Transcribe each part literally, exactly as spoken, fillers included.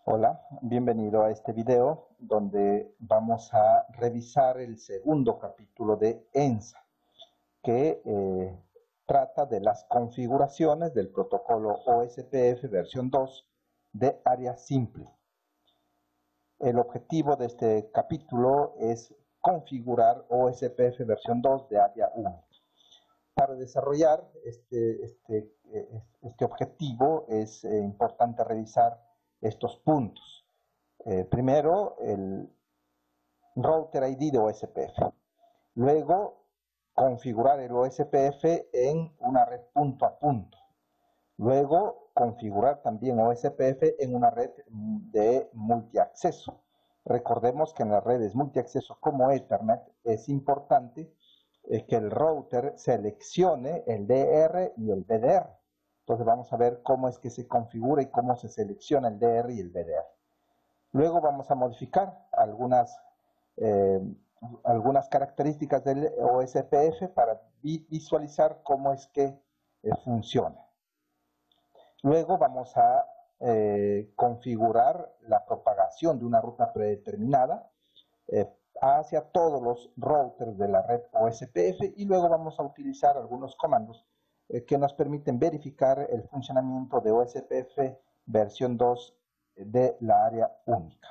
Hola, bienvenido a este video donde vamos a revisar el segundo capítulo de ENSA, que eh, trata de las configuraciones del protocolo O S P F versión dos de área simple. El objetivo de este capítulo es configurar O S P F versión dos de área uno. Para desarrollar este, este, este objetivo es eh, importante revisar estos puntos. Eh, primero, el router I D de O S P F. Luego, configurar el O S P F en una red punto a punto. Luego, configurar también O S P F en una red de multiacceso. Recordemos que en las redes multiacceso como Ethernet es importante eh, que el router seleccione el D R y el B D R. Entonces vamos a ver cómo es que se configura y cómo se selecciona el D R y el B D R. Luego vamos a modificar algunas, eh, algunas características del O S P F para vi visualizar cómo es que eh, funciona. Luego vamos a eh, configurar la propagación de una ruta predeterminada eh, hacia todos los routers de la red O S P F y luego vamos a utilizar algunos comandos eh, que nos permiten verificar el funcionamiento de O S P F versión dos de la área única.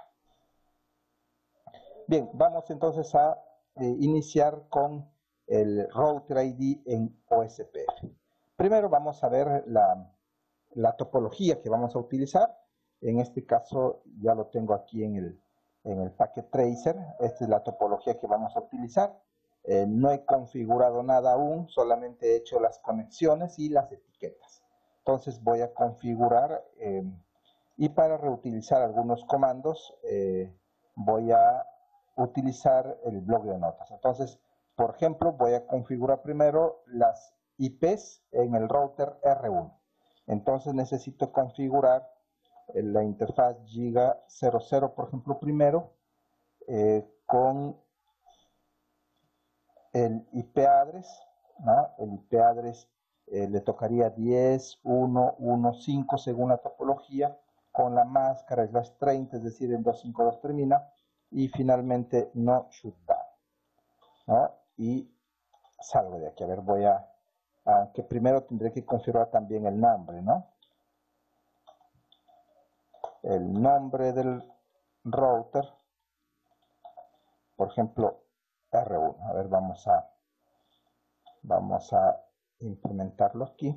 Bien, vamos entonces a eh, iniciar con el router I D en O S P F. Primero vamos a ver la, la topología que vamos a utilizar. En este caso ya lo tengo aquí en el, en el Packet Tracer. Esta es la topología que vamos a utilizar. Eh, no he configurado nada aún, solamente he hecho las conexiones y las etiquetas. Entonces voy a configurar eh, y para reutilizar algunos comandos eh, voy a utilizar el bloc de notas. Entonces, por ejemplo, voy a configurar primero las I Pes en el router R uno. Entonces necesito configurar la interfaz Giga cero cero, por ejemplo, primero, eh, con el I P address, ¿no? El I P address eh, le tocaría diez punto uno punto quince según la topología, con la máscara slash treinta, es decir, en doscientos cincuenta y dos termina, y finalmente no shutdown, ¿no? Y salgo de aquí. A ver, voy a, aunque primero tendré que configurar también el nombre, ¿no? El nombre del router, por ejemplo, R uno. A ver, vamos a, vamos a implementarlo aquí.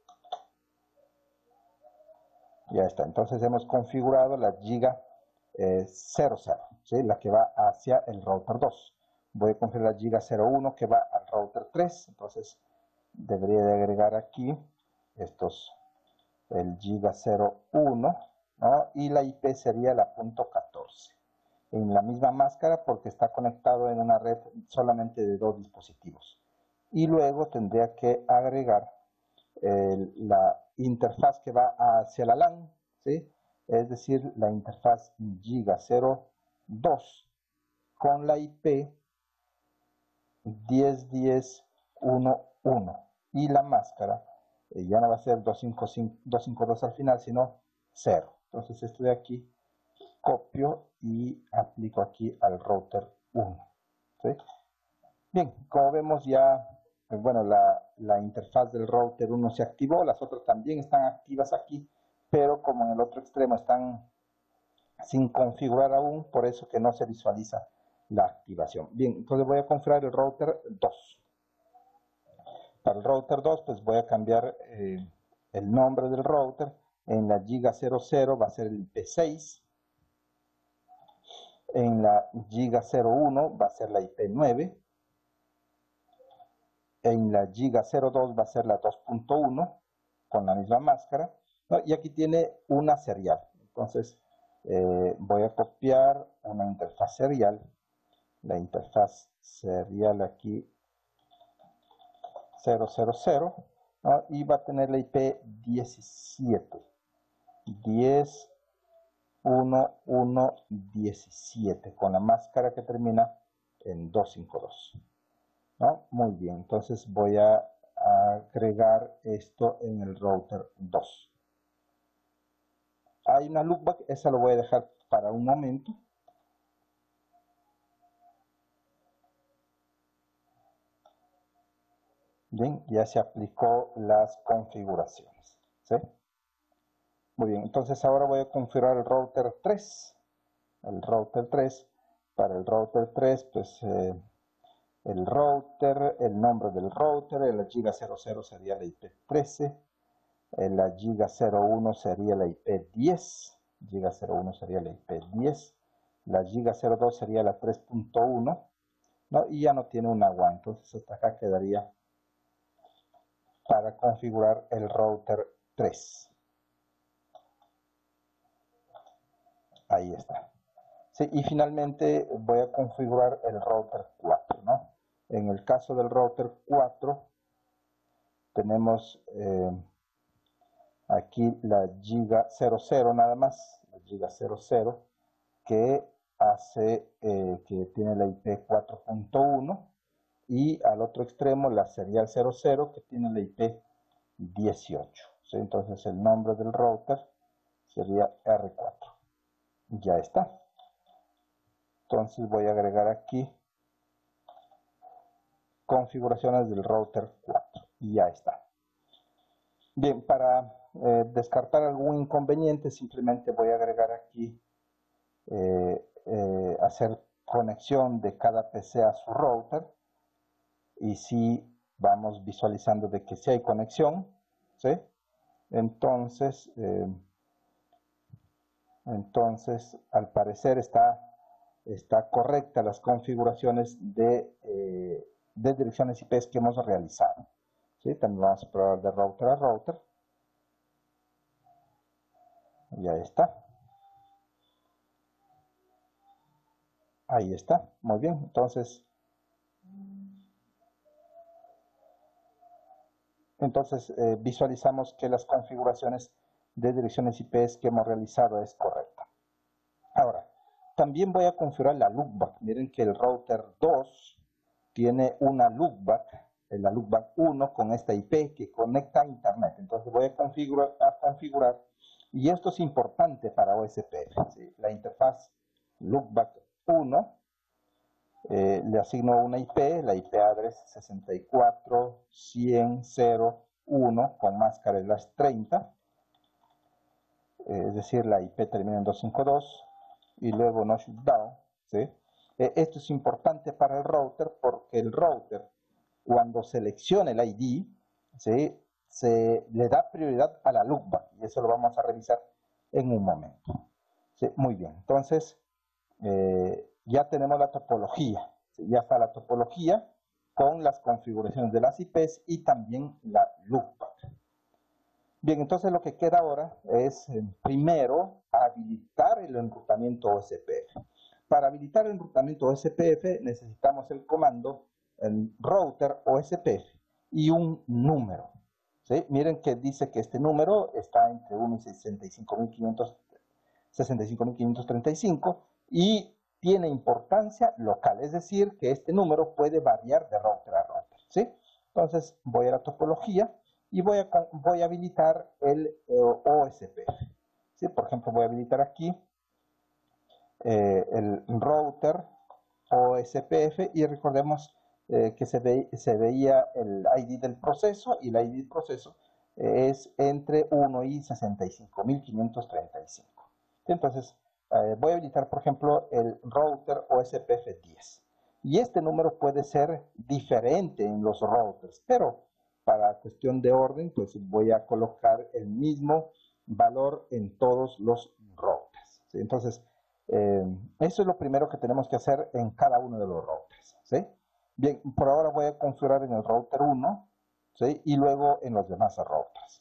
Ya está. Entonces hemos configurado la Giga eh, cero cero, ¿sí? La que va hacia el router dos. Voy a configurar la Giga cero uno que va al router tres. Entonces debería de agregar aquí estos, el Giga cero uno, ¿no? Y la I P sería la punto catorce. En la misma máscara porque está conectado en una red solamente de dos dispositivos. Y luego tendría que agregar eh, la interfaz que va hacia la LAN, ¿sí? Es decir, la interfaz Giga cero dos con la I P diez punto diez punto uno punto uno y la máscara eh, ya no va a ser doscientos cincuenta y dos al final, sino cero. Entonces esto de aquí copio y aplico aquí al router uno, ¿sí? Bien, como vemos ya, bueno, la, la interfaz del router uno se activó, las otras también están activas aquí, pero como en el otro extremo están sin configurar aún, por eso que no se visualiza la activación. Bien, entonces voy a configurar el router dos. Para el router dos, pues voy a cambiar eh, el nombre del router. En la Giga cero cero va a ser el I P seis. En la Giga cero uno va a ser la I P nueve. En la Giga cero dos va a ser la dos punto uno con la misma máscara, ¿no? Y aquí tiene una serial. Entonces eh, voy a copiar una interfaz serial. La interfaz serial aquí cero cero cero, ¿no? Y va a tener la I P diecisiete. diez punto uno punto diecisiete con la máscara que termina en doscientos cincuenta y dos. ¿No? Muy bien, entonces voy a agregar esto en el router dos. hay una loopback, esa lo voy a dejar para un momento. Bien, ya se aplicó las configuraciones, ¿sí? Muy bien, entonces ahora voy a configurar el router tres. El router tres, para el router tres, pues eh, el router, el nombre del router, el giga cero cero sería la I P trece, la giga cero uno sería la I P diez, giga cero uno sería la I P diez, la giga cero dos sería la tres punto uno, ¿no? Y ya no tiene una W A N, entonces hasta acá quedaría para configurar el router tres. Ahí está. Sí, y finalmente voy a configurar el router cuatro, ¿no? En el caso del router cuatro, tenemos eh, aquí la giga cero cero nada más, la giga cero cero, que hace, eh, que tiene la I P cuatro punto uno, y al otro extremo la serial cero cero, que tiene la I P dieciocho. ¿Sí? Entonces el nombre del router sería R cuatro. Ya está. Entonces voy a agregar aquí configuraciones del router cuatro y ya está. Bien, para eh, descartar algún inconveniente, simplemente voy a agregar aquí eh, eh, hacer conexión de cada P C a su router, y si vamos visualizando de que sí hay conexión, ¿sí? Entonces, eh, entonces al parecer está, está correcta las configuraciones de, eh, de direcciones I P que hemos realizado. ¿Sí? También vamos a probar de router a router. Ya está. Ahí está. Muy bien. Entonces, entonces eh, visualizamos que las configuraciones de direcciones I P que hemos realizado es correcta. Ahora, también voy a configurar la loopback. Miren que el router dos tiene una loopback, la loopback uno con esta I P que conecta a internet. Entonces voy a configurar, a configurar y esto es importante para O S P F. ¿Sí? La interfaz loopback uno, eh, le asigno una I P, la I P address sesenta y cuatro punto cien punto cero uno con máscara slash treinta, eh, es decir, la I P termina en doscientos cincuenta y dos y luego no shutdown. ¿Sí? Eh, esto es importante para el router porque el router, cuando seleccione el I D, ¿sí? Se le da prioridad a la loopback, y eso lo vamos a revisar en un momento. ¿Sí? Muy bien, entonces eh, ya tenemos la topología, ¿sí? Ya está la topología con las configuraciones de las I Ps y también la loopback. Bien, entonces lo que queda ahora es eh, primero habilitar el enrutamiento O S P F. Para habilitar el enrutamiento O S P F necesitamos el comando el router O S P F y un número. ¿Sí? Miren que dice que este número está entre uno y sesenta y cinco mil quinientos treinta y cinco y tiene importancia local, es decir, que este número puede variar de router a router. ¿Sí? Entonces voy a la topología y voy a, voy a habilitar el eh, O S P F. ¿Sí? Por ejemplo, voy a habilitar aquí eh, el router O S P F y recordemos eh, que se, ve, se veía el I D del proceso y el I D del proceso eh, es entre uno y sesenta y cinco mil quinientos treinta y cinco. Entonces eh, voy a habilitar, por ejemplo, el router O S P F diez. Y este número puede ser diferente en los routers, pero para cuestión de orden, pues voy a colocar el mismo valor en todos los routers. ¿Sí? Entonces, eh, eso es lo primero que tenemos que hacer en cada uno de los routers. ¿Sí? Bien, por ahora voy a configurar en el router uno, ¿sí? Y luego en los demás routers.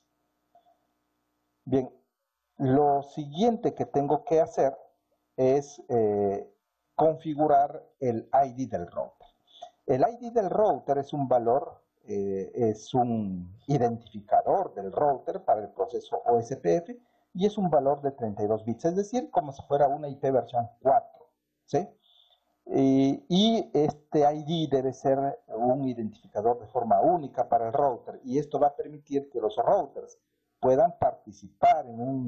Bien, lo siguiente que tengo que hacer es eh, configurar el I D del router. El I D del router es un valor, eh, es un identificador del router para el proceso O S P F y es un valor de treinta y dos bits, es decir, como si fuera una I P versión cuatro. ¿Sí? Eh, y este I D debe ser un identificador de forma única para el router y esto va a permitir que los routers puedan participar en un,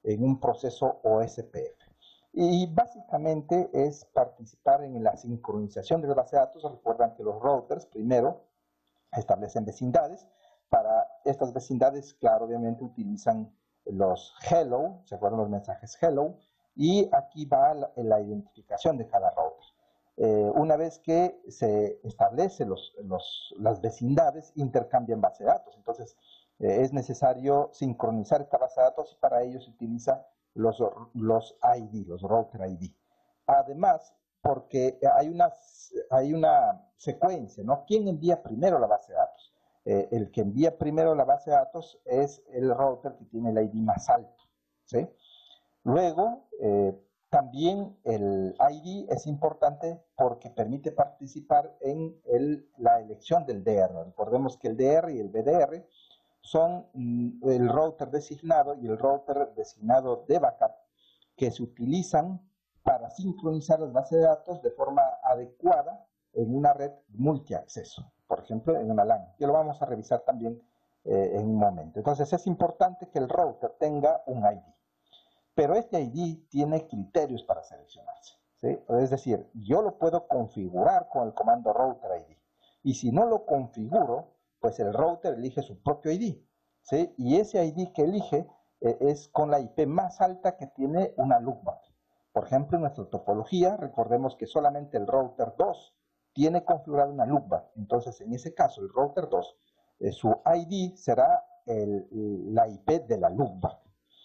en un proceso O S P F. Y básicamente es participar en la sincronización de la base de datos. Recuerdan que los routers primero establecen vecindades. Para estas vecindades, claro, obviamente utilizan los hello, ¿se acuerdan los mensajes hello? Y aquí va la, la identificación de cada router. Eh, una vez que se establecen los, los, las vecindades, intercambian base de datos. Entonces, eh, es necesario sincronizar esta base de datos y para ello se utiliza los, los I D, los router I D. Además, porque hay una, hay una secuencia, ¿no? ¿Quién envía primero la base de datos? Eh, el que envía primero la base de datos es el router que tiene el I D más alto, ¿sí? Luego, eh, también el I D es importante porque permite participar en el, la elección del D R. Recordemos que el D R y el B D R son mm, el router designado y el router designado de backup que se utilizan para sincronizar las bases de datos de forma adecuada en una red multiacceso, por ejemplo, en una LAN, que lo vamos a revisar también eh, en un momento. Entonces, es importante que el router tenga un I D. Pero este I D tiene criterios para seleccionarse, ¿sí? Es decir, yo lo puedo configurar con el comando router I D. Y si no lo configuro, pues el router elige su propio I D, ¿sí? Y ese I D que elige eh, es con la I P más alta que tiene una loopback. Por ejemplo, en nuestra topología, recordemos que solamente el router dos tiene configurada una loopback. Entonces, en ese caso, el router dos, eh, su I D será el, la I P de la loopback.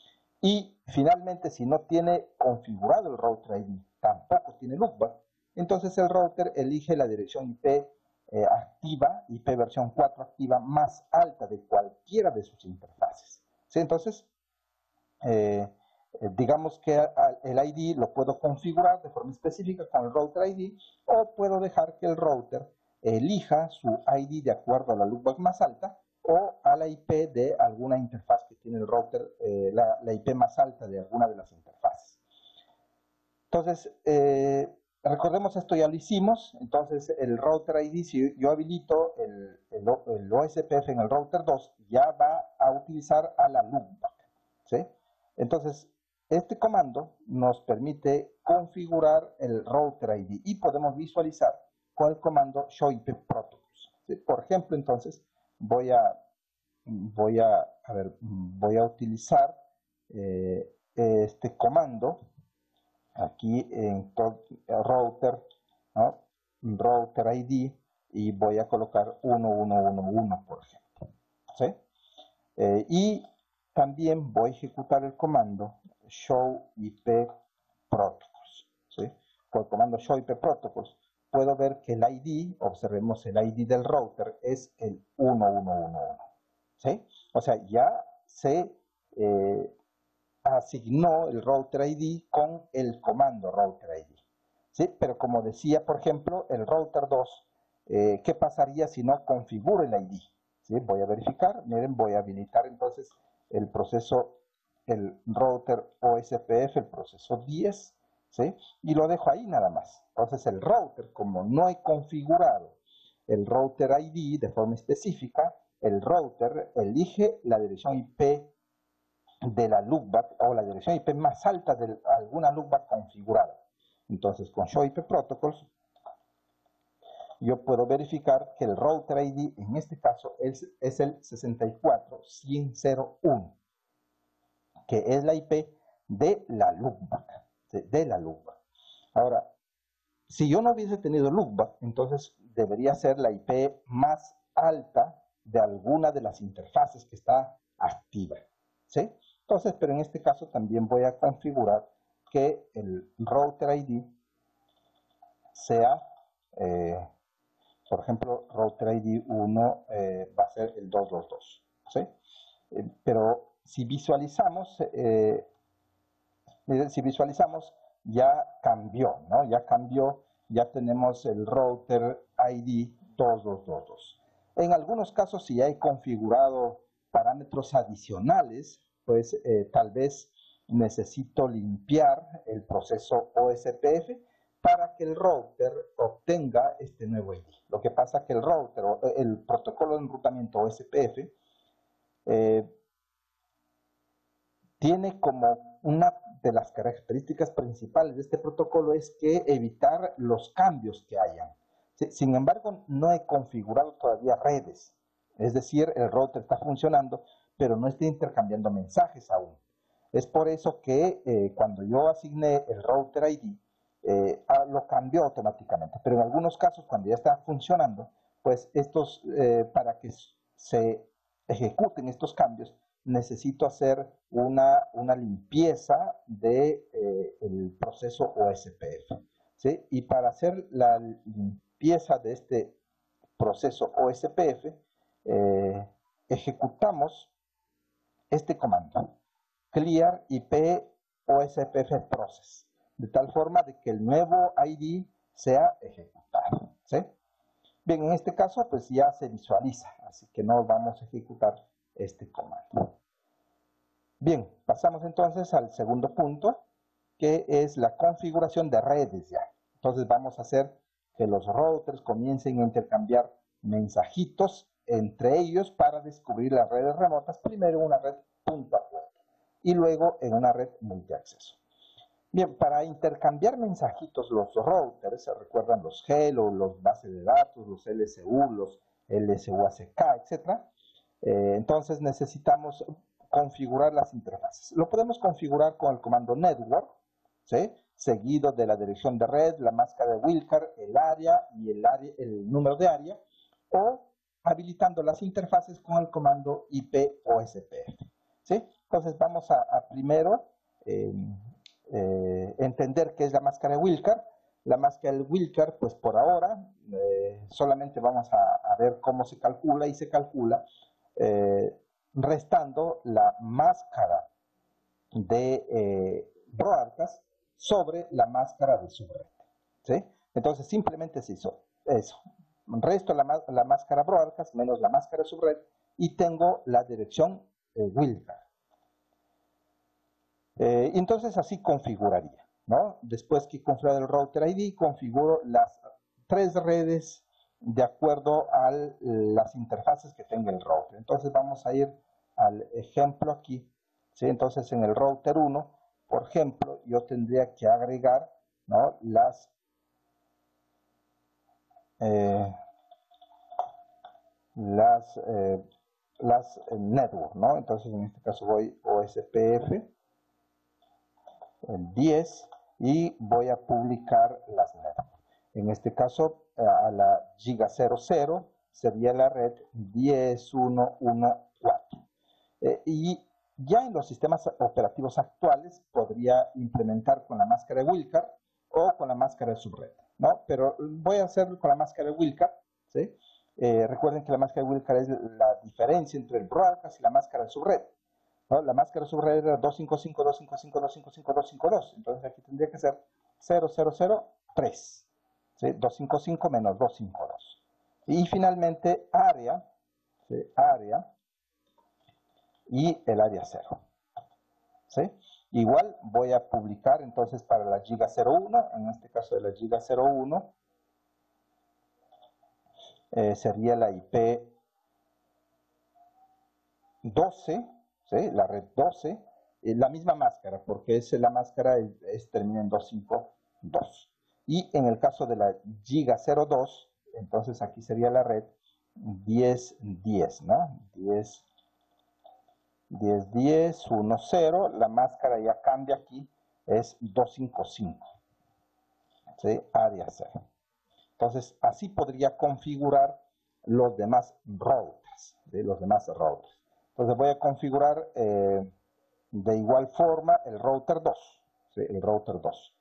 Y finalmente, si no tiene configurado el router I D, tampoco tiene loopback, entonces el router elige la dirección I P eh, activa, I P versión cuatro activa, más alta de cualquiera de sus interfaces. ¿Sí? Entonces, eh, eh, digamos que el I D lo puedo configurar de forma específica con el router I D, o puedo dejar que el router elija su I D de acuerdo a la loopback más alta, o a la I P de alguna interfaz que tiene el router, eh, la, la I P más alta de alguna de las interfaces. Entonces, eh, recordemos esto ya lo hicimos. Entonces, el router I D, si yo habilito el, el, el O S P F en el router dos, ya va a utilizar a la loopback, ¿sí? Entonces, este comando nos permite configurar el router I D y podemos visualizar con el comando show I P protocols, ¿sí? Por ejemplo, entonces, voy a, voy a, a, ver, voy a utilizar eh, este comando aquí en router, ¿no? Router I D, y voy a colocar uno uno uno uno, por ejemplo, ¿sí? Eh, y también voy a ejecutar el comando show I P protocols, ¿sí? Por el comando show I P protocols puedo ver que el I D, observemos el I D del router, es el uno uno uno uno, ¿sí? O sea, ya se eh, asignó el router I D con el comando router I D, ¿sí? Pero como decía, por ejemplo, el router dos, eh, ¿qué pasaría si no configuro el I D? ¿Sí? Voy a verificar, miren, voy a habilitar entonces el proceso, el router O S P F, el proceso diez, ¿sí? Y lo dejo ahí nada más. Entonces el router, como no he configurado el router I D de forma específica, el router elige la dirección I P de la loopback o la dirección I P más alta de alguna loopback configurada. Entonces, con show I P protocols, yo puedo verificar que el router I D en este caso es, es el sesenta y cuatro cien uno, que es la I P de la loopback, de, de la loopback. Ahora, si yo no hubiese tenido loopback, entonces debería ser la I P más alta de alguna de las interfaces que está activa, ¿sí? Entonces, pero en este caso también voy a configurar que el router I D sea, eh, por ejemplo, router I D uno eh, va a ser el doscientos veintidós, ¿sí? Eh, pero si visualizamos, eh, si visualizamos, ya cambió, ¿no? Ya cambió, ya tenemos el router I D doscientos veintidós. En algunos casos, si ya he configurado parámetros adicionales, pues eh, tal vez necesito limpiar el proceso O S P F para que el router obtenga este nuevo I D. Lo que pasa es que el router, el protocolo de enrutamiento O S P F, eh, tiene como una de las características principales de este protocolo es que evitar los cambios que hayan. Sin embargo, no he configurado todavía redes. Es decir, el router está funcionando, pero no está intercambiando mensajes aún. Es por eso que eh, cuando yo asigné el router I D, eh, lo cambió automáticamente. Pero en algunos casos, cuando ya está funcionando, pues estos, eh, para que se ejecuten estos cambios, necesito hacer una, una limpieza del de, eh, proceso O S P F. ¿Sí? Y para hacer la limpieza de este proceso O S P F, eh, ejecutamos este comando, clear I P O S P F process, de tal forma de que el nuevo I D sea ejecutado. ¿Sí? Bien, en este caso pues ya se visualiza, así que no vamos a ejecutar este comando. Bien, pasamos entonces al segundo punto, que es la configuración de redes ya. Entonces vamos a hacer que los routers comiencen a intercambiar mensajitos entre ellos para descubrir las redes remotas, primero en una red punto a punto y luego en una red multiacceso. Bien, para intercambiar mensajitos los routers, se recuerdan los Hello, los bases de datos, los L S U, los L S U A C K, etcétera. Eh, entonces necesitamos configurar las interfaces. Lo podemos configurar con el comando network, ¿sí? Seguido de la dirección de red, la máscara de Wilcar, el área y el, área, el número de área, o habilitando las interfaces con el comando I P O S P F. ¿Sí? Entonces vamos a, a primero eh, eh, entender qué es la máscara de Wilcar. La máscara de Wilcar, pues por ahora, eh, solamente vamos a, a ver cómo se calcula, y se calcula eh, restando la máscara de eh, broadcast sobre la máscara de subred. ¿Sí? Entonces simplemente se hizo eso. Resto la, la máscara broadcast menos la máscara de subred y tengo la dirección eh, Wilcar. Eh, entonces así configuraría, ¿no? Después que configure el router I D, configuro las tres redes de acuerdo a las interfaces que tenga el router. Entonces vamos a ir al ejemplo aquí, ¿sí? Entonces en el router uno, por ejemplo, yo tendría que agregar, ¿no? las eh, las eh, las eh, network, ¿no? Entonces en este caso voy O S P F el diez y voy a publicar las network. En este caso a la giga cero cero sería la red diez punto uno punto catorce. Eh, y ya en los sistemas operativos actuales podría implementar con la máscara de Wilcar o con la máscara de subred, ¿no? Pero voy a hacerlo con la máscara de Wilcar, ¿sí? Eh, recuerden que la máscara de Wilcar es la diferencia entre el broadcast y la máscara de subred, ¿no? La máscara de subred era dos cinco cinco, dos cinco cinco, dos cinco cinco, dos cinco dos, entonces aquí tendría que ser cero cero cero tres, ¿sí? doscientos cincuenta y cinco menos doscientos cincuenta y dos. Y finalmente área, ¿sí? área y el área cero. ¿Sí? Igual voy a publicar entonces para la giga cero uno, en este caso de la giga cero uno, eh, sería la I P doce, ¿sí? La red doce, eh, la misma máscara, porque es la máscara es, es, termina en doscientos cincuenta y dos. Y en el caso de la giga cero dos, entonces aquí sería la red diez diez, ¿no? diez diez diez uno cero, la máscara ya cambia aquí, es doscientos cincuenta y cinco, ¿sí? Área cero. Entonces así podría configurar los demás routers, ¿sí? Los demás routers. Entonces voy a configurar eh, de igual forma el router dos, ¿sí? El router dos.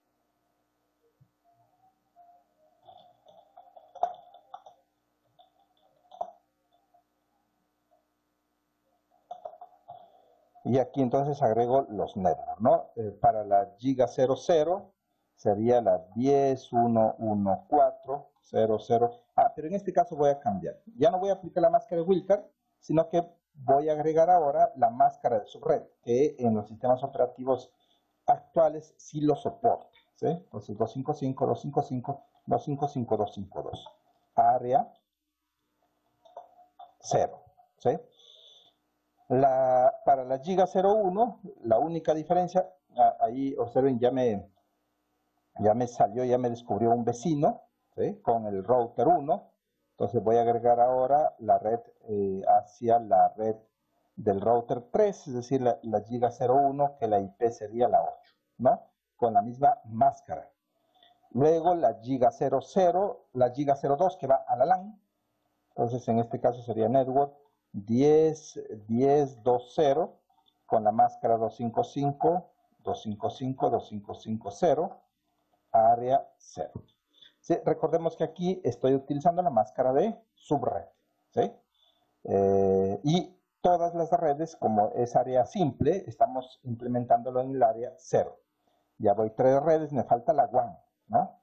Y aquí entonces agrego los networks, ¿no? Eh, para la giga cero cero sería la diez punto uno punto catorce punto cero cero. Ah, pero en este caso voy a cambiar. Ya no voy a aplicar la máscara de Wilcar, sino que voy a agregar ahora la máscara de subred, que en los sistemas operativos actuales sí lo soporta, ¿sí? Entonces doscientos cincuenta y cinco, doscientos cincuenta y cinco, doscientos cincuenta y cinco, doscientos cincuenta y dos. Área cero, ¿sí? La, para la Giga cero uno, la única diferencia, ahí observen, ya me, ya me salió, ya me descubrió un vecino, ¿sí? Con el router uno. Entonces voy a agregar ahora la red eh, hacia la red del router tres, es decir, la, la Giga cero uno, que la I P sería la ocho, ¿no? Con la misma máscara. Luego la Giga cero cero, la Giga cero dos que va a la LAN. Entonces en este caso sería network diez punto diez punto dos punto cero con la máscara doscientos cincuenta y cinco, doscientos cincuenta y cinco, doscientos cincuenta, área cero. ¿Sí? Recordemos que aquí estoy utilizando la máscara de subred, ¿sí? Eh, y todas las redes, como es área simple, estamos implementándolo en el área cero. Ya voy tres redes, me falta la WAN, ¿no?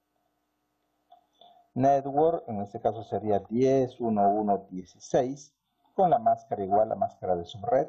Network, en este caso sería diez punto uno punto uno punto dieciséis, con la máscara igual, la máscara de subred,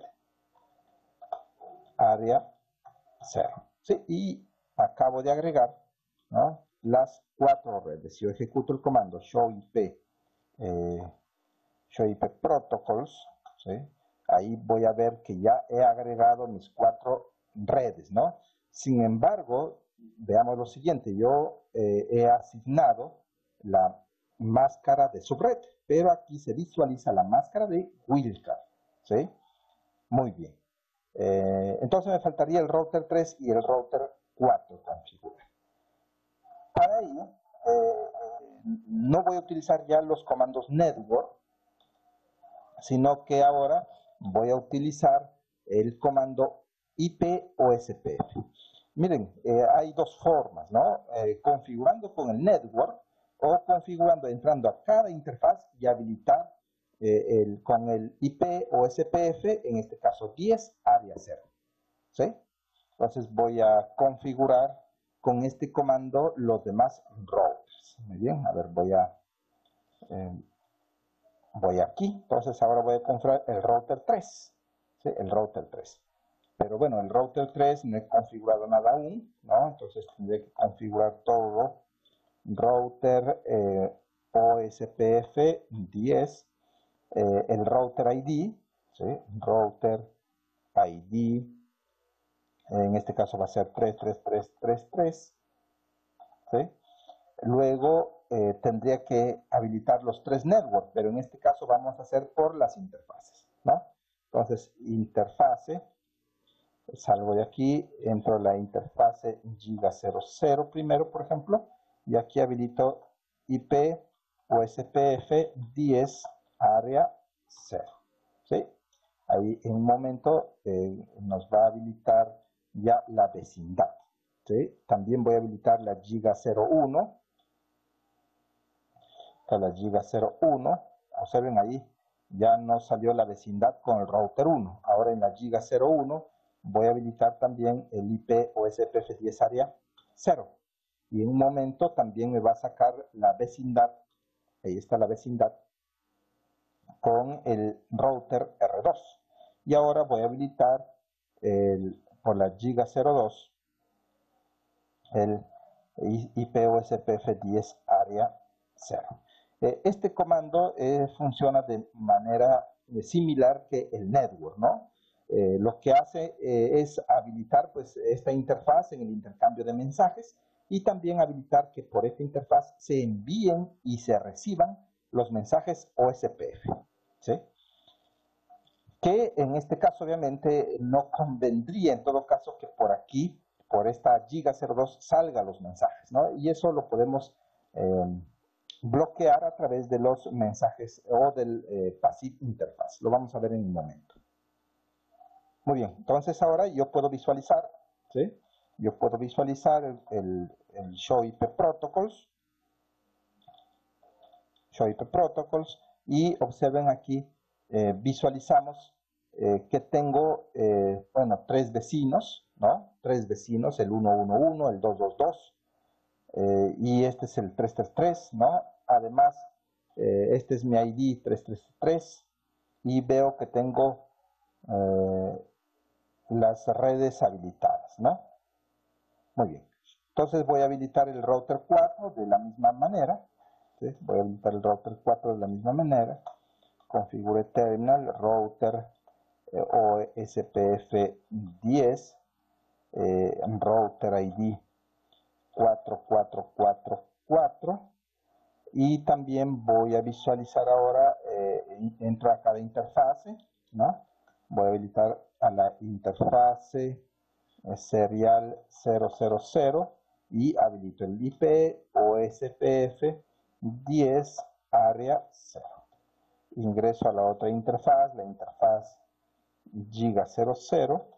área cero. ¿Sí? Y acabo de agregar, ¿no?, las cuatro redes. Si yo ejecuto el comando show I P, eh, show I P protocols, ¿sí?, ahí voy a ver que ya he agregado mis cuatro redes, ¿no? Sin embargo, veamos lo siguiente, yo eh, he asignado la máscara de subred, pero aquí se visualiza la máscara de wildcard, ¿sí? Muy bien. Eh, entonces me faltaría el router tres y el router cuatro configurar. Para ello, eh, no voy a utilizar ya los comandos network, sino que ahora voy a utilizar el comando I P O S P F. Miren, eh, hay dos formas, ¿no? Eh, configurando con el network o configurando entrando a cada interfaz y habilitar eh, el, con el I P O S P F, en este caso diez, área cero. ¿Sí? Entonces voy a configurar con este comando los demás routers. Muy bien, a ver, voy a... Eh, voy aquí, entonces ahora voy a configurar el router tres, ¿sí? El router tres. Pero bueno, el router tres no he configurado nada aún, ¿no? Entonces tendré que configurar todo. Router eh, O S P F diez, eh, el router I D, ¿sí? Router I D, en este caso va a ser tres tres tres tres tres, ¿sí? Luego eh, tendría que habilitar los tres networks, pero en este caso vamos a hacer por las interfaces, ¿no? Entonces, interfase, salgo de aquí, entro a la interfase Giga cero cero primero, por ejemplo, y aquí habilito I P O S P F diez, área cero, ¿sí? Ahí en un momento eh, nos va a habilitar ya la vecindad, ¿sí? También voy a habilitar la Giga cero uno, la Giga cero uno, observen ahí, ya no salió la vecindad con el router uno. Ahora en la Giga cero uno voy a habilitar también el I P O S P F diez área cero. Y en un momento también me va a sacar la vecindad, ahí está la vecindad, con el router R dos. Y ahora voy a habilitar el, por la Giga cero dos el I P O S P F diez área cero. Este comando eh, funciona de manera eh, similar que el network, ¿no? Eh, lo que hace eh, es habilitar pues, esta interfaz en el intercambio de mensajes y también habilitar que por esta interfaz se envíen y se reciban los mensajes O S P F, ¿sí? Que en este caso obviamente no convendría en todo caso que por aquí, por esta Giga cero dos, salga los mensajes, ¿no? Y eso lo podemos eh, bloquear a través de los mensajes o del eh, passive interface. Lo vamos a ver en un momento. Muy bien, entonces ahora yo puedo visualizar, ¿sí? Yo puedo visualizar el, el, el show I P protocols, show I P protocols, y observen aquí, eh, visualizamos eh, que tengo, eh, bueno, tres vecinos, ¿no? Tres vecinos, el uno uno uno, el dos dos dos, eh, y este es el tres tres tres, ¿no? Además, eh, este es mi I D tres tres tres, y veo que tengo eh, las redes habilitadas, ¿no? Muy bien. Entonces voy a habilitar el router cuatro de la misma manera, ¿sí? Voy a habilitar el router cuatro de la misma manera. Configure terminal, router eh, O S P F diez, eh, router I D cuatro cuatro cuatro cuatro, y también voy a visualizar ahora, eh, entro a cada interfase, ¿no? Voy a habilitar a la interfase eh, serial cero cero cero y habilito el I P O S P F diez área cero. Ingreso a la otra interfaz, la interfaz giga cero cero,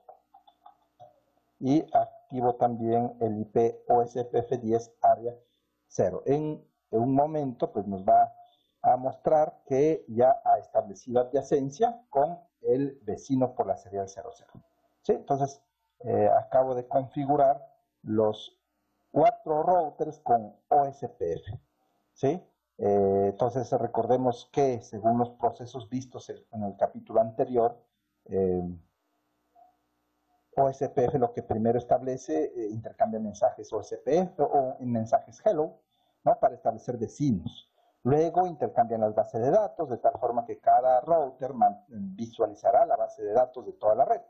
y activo también el I P O S P F diez área cero. En, en un momento pues nos va a mostrar que ya ha establecido adyacencia con el vecino por la serial cero cero. ¿Sí? Entonces eh, acabo de configurar los cuatro routers con O S P F. ¿Sí? Eh, entonces recordemos que según los procesos vistos en el capítulo anterior, eh, O S P F lo que primero establece, eh, intercambia mensajes O S P F o en mensajes hello, ¿no? Para establecer vecinos. Luego intercambian las bases de datos de tal forma que cada router visualizará la base de datos de toda la red.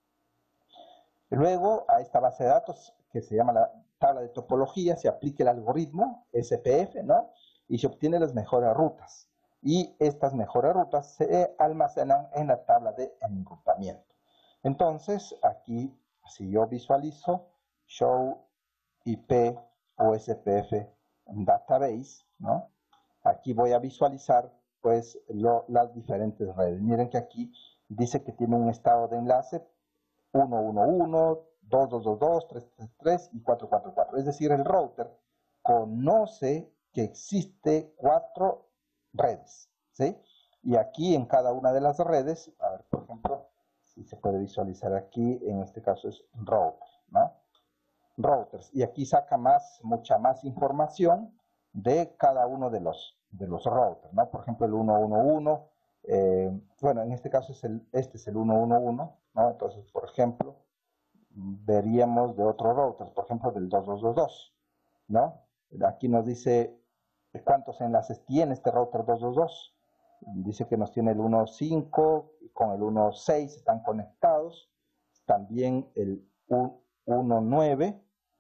Luego a esta base de datos, que se llama la tabla de topología, se aplica el algoritmo S P F, ¿no? Y se obtienen las mejores rutas. Y estas mejores rutas se almacenan en la tabla de enrutamiento. Entonces, aquí, si yo visualizo show I P O S P F database, ¿no? Aquí voy a visualizar, pues, lo, las diferentes redes. Miren que aquí dice que tiene un estado de enlace uno uno uno, dos dos dos dos, tres tres tres y cuatro cuatro cuatro. Es decir, el router conoce que existe cuatro redes, ¿sí? Y aquí en cada una de las redes, a ver, por ejemplo, si se puede visualizar aquí, en este caso es router, ¿no? Routers. Y aquí saca más, mucha más información de cada uno de los, de los routers, ¿no? Por ejemplo, el uno uno uno, eh, bueno, en este caso es el, este es el uno uno uno, ¿no? Entonces, por ejemplo, veríamos de otros routers, por ejemplo, del dos dos dos dos, ¿no? Aquí nos dice cuántos enlaces tiene este router dos dos dos. Dice que nos tiene el uno punto cinco, con el uno punto seis están conectados, también el uno punto nueve,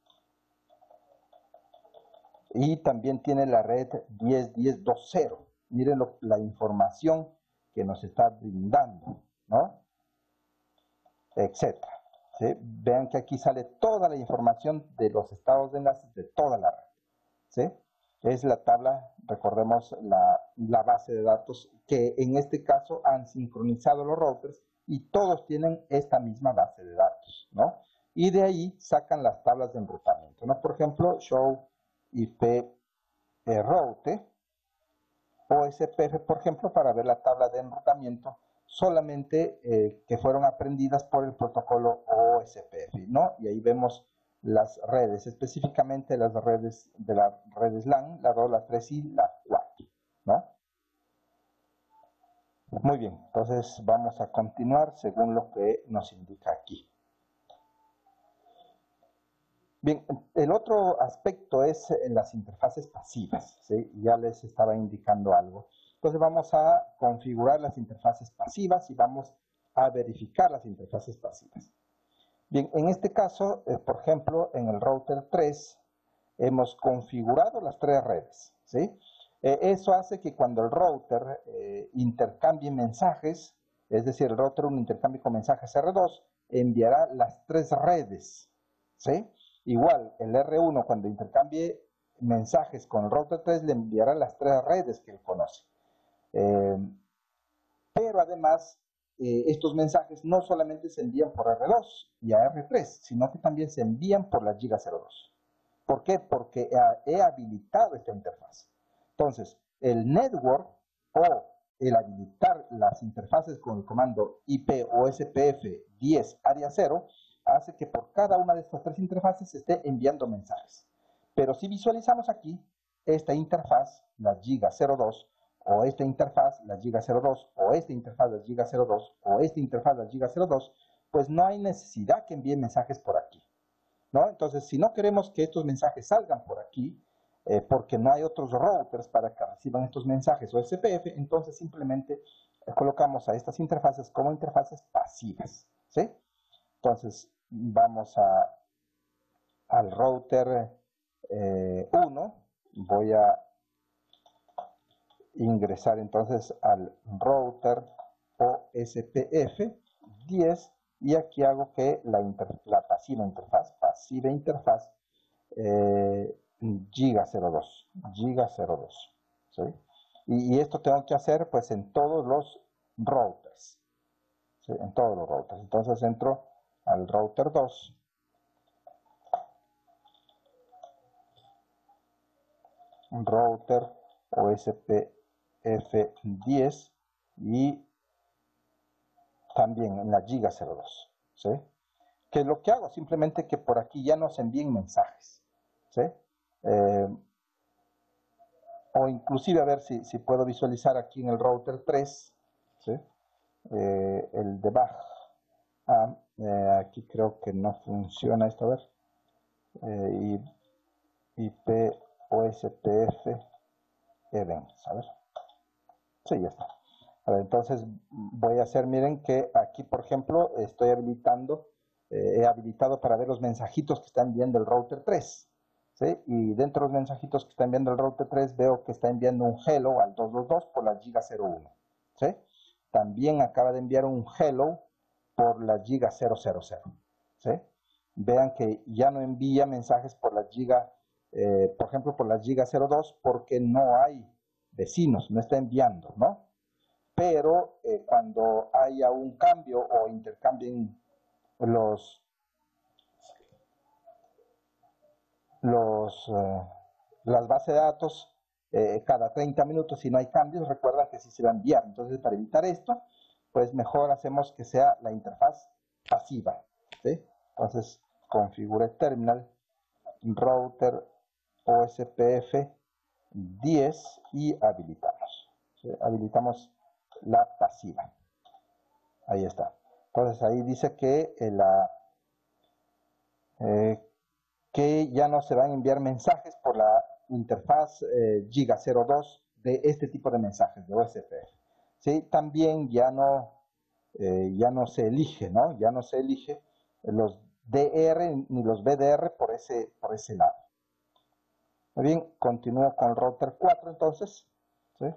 y también tiene la red diez punto diez punto cero. Miren lo, la información que nos está brindando, ¿no? Etcétera. ¿Sí? Vean que aquí sale toda la información de los estados de enlaces de toda la red. ¿Sí? Es la tabla, recordemos, la, la base de datos que en este caso han sincronizado los routers y todos tienen esta misma base de datos, ¿no? Y de ahí sacan las tablas de enrutamiento, ¿no? Por ejemplo, show I P eh, route O S P F, por ejemplo, para ver la tabla de enrutamiento solamente eh, que fueron aprendidas por el protocolo O S P F, ¿no? Y ahí vemos las redes, específicamente las redes de las redes LAN, la dos, la tres y la cuatro, ¿no? Muy bien, entonces vamos a continuar según lo que nos indica aquí. Bien, el otro aspecto es en las interfaces pasivas, ¿sí? Ya les estaba indicando algo. Entonces vamos a configurar las interfaces pasivas y vamos a verificar las interfaces pasivas. Bien, en este caso, eh, por ejemplo, en el router tres, hemos configurado las tres redes, ¿sí? Eh, eso hace que cuando el router eh, intercambie mensajes, es decir, el router uno intercambie con mensajes R dos, enviará las tres redes, ¿sí? Igual, el R uno cuando intercambie mensajes con el router tres, le enviará las tres redes que él conoce. Eh, pero además, eh, estos mensajes no solamente se envían por R dos y a R tres, sino que también se envían por la giga cero dos. ¿Por qué? Porque he habilitado esta interfaz. Entonces, el network o el habilitar las interfaces con el comando I P O S P F diez área cero hace que por cada una de estas tres interfaces se esté enviando mensajes. Pero si visualizamos aquí, esta interfaz, la giga cero dos, o esta interfaz, la giga cero dos, o esta interfaz, la giga cero dos, o esta interfaz, la giga cero dos, pues no hay necesidad que envíe mensajes por aquí, ¿no? Entonces, si no queremos que estos mensajes salgan por aquí, eh, porque no hay otros routers para que reciban estos mensajes o S P F, entonces simplemente colocamos a estas interfaces como interfaces pasivas, ¿sí? Entonces, vamos a, al router eh, uno, voy a ingresar entonces al router O S P F diez y aquí hago que la, inter, la pasiva interfaz, pasiva interfaz eh, giga cero dos, giga cero dos, ¿sí? Y, y esto tengo que hacer pues en todos los routers, ¿sí? En todos los routers. Entonces entro al router dos, router O S P F diez y también en la giga cero dos, ¿sí? Que lo que hago simplemente que por aquí ya nos envíen mensajes, ¿sí? Eh, o inclusive a ver si, si puedo visualizar aquí en el router tres, ¿sí? Eh, el debug. Ah, eh, aquí creo que no funciona esto, a ver. Eh, I P O S P F events, a ver. Sí, ya está. A ver, entonces voy a hacer, miren que aquí, por ejemplo, estoy habilitando, eh, he habilitado para ver los mensajitos que está enviando el router tres, ¿sí? Y dentro de los mensajitos que está enviando el router tres veo que está enviando un hello al doscientos veintidós por la giga cero uno, ¿sí? También acaba de enviar un hello por la giga cero cero cero, ¿sí? Vean que ya no envía mensajes por la giga, eh, por ejemplo, por la giga cero dos porque no hay vecinos, no está enviando, ¿no? Pero eh, cuando haya un cambio o intercambien los, los, eh, las bases de datos eh, cada treinta minutos, si no hay cambios, recuerda que sí se va a enviar. Entonces, para evitar esto, pues mejor hacemos que sea la interfaz pasiva, ¿sí? Entonces, configure terminal, router O S P F diez y habilitamos, ¿sí? Habilitamos la pasiva. Ahí está. Entonces ahí dice que eh, la eh, que ya no se van a enviar mensajes por la interfaz eh, giga cero dos de este tipo de mensajes de O S P F. ¿Sí? También ya no eh, ya no se elige, ¿no? Ya no se elige los D R ni los B D R por ese por ese lado. Muy bien, continúo con el router cuatro entonces, ¿sí?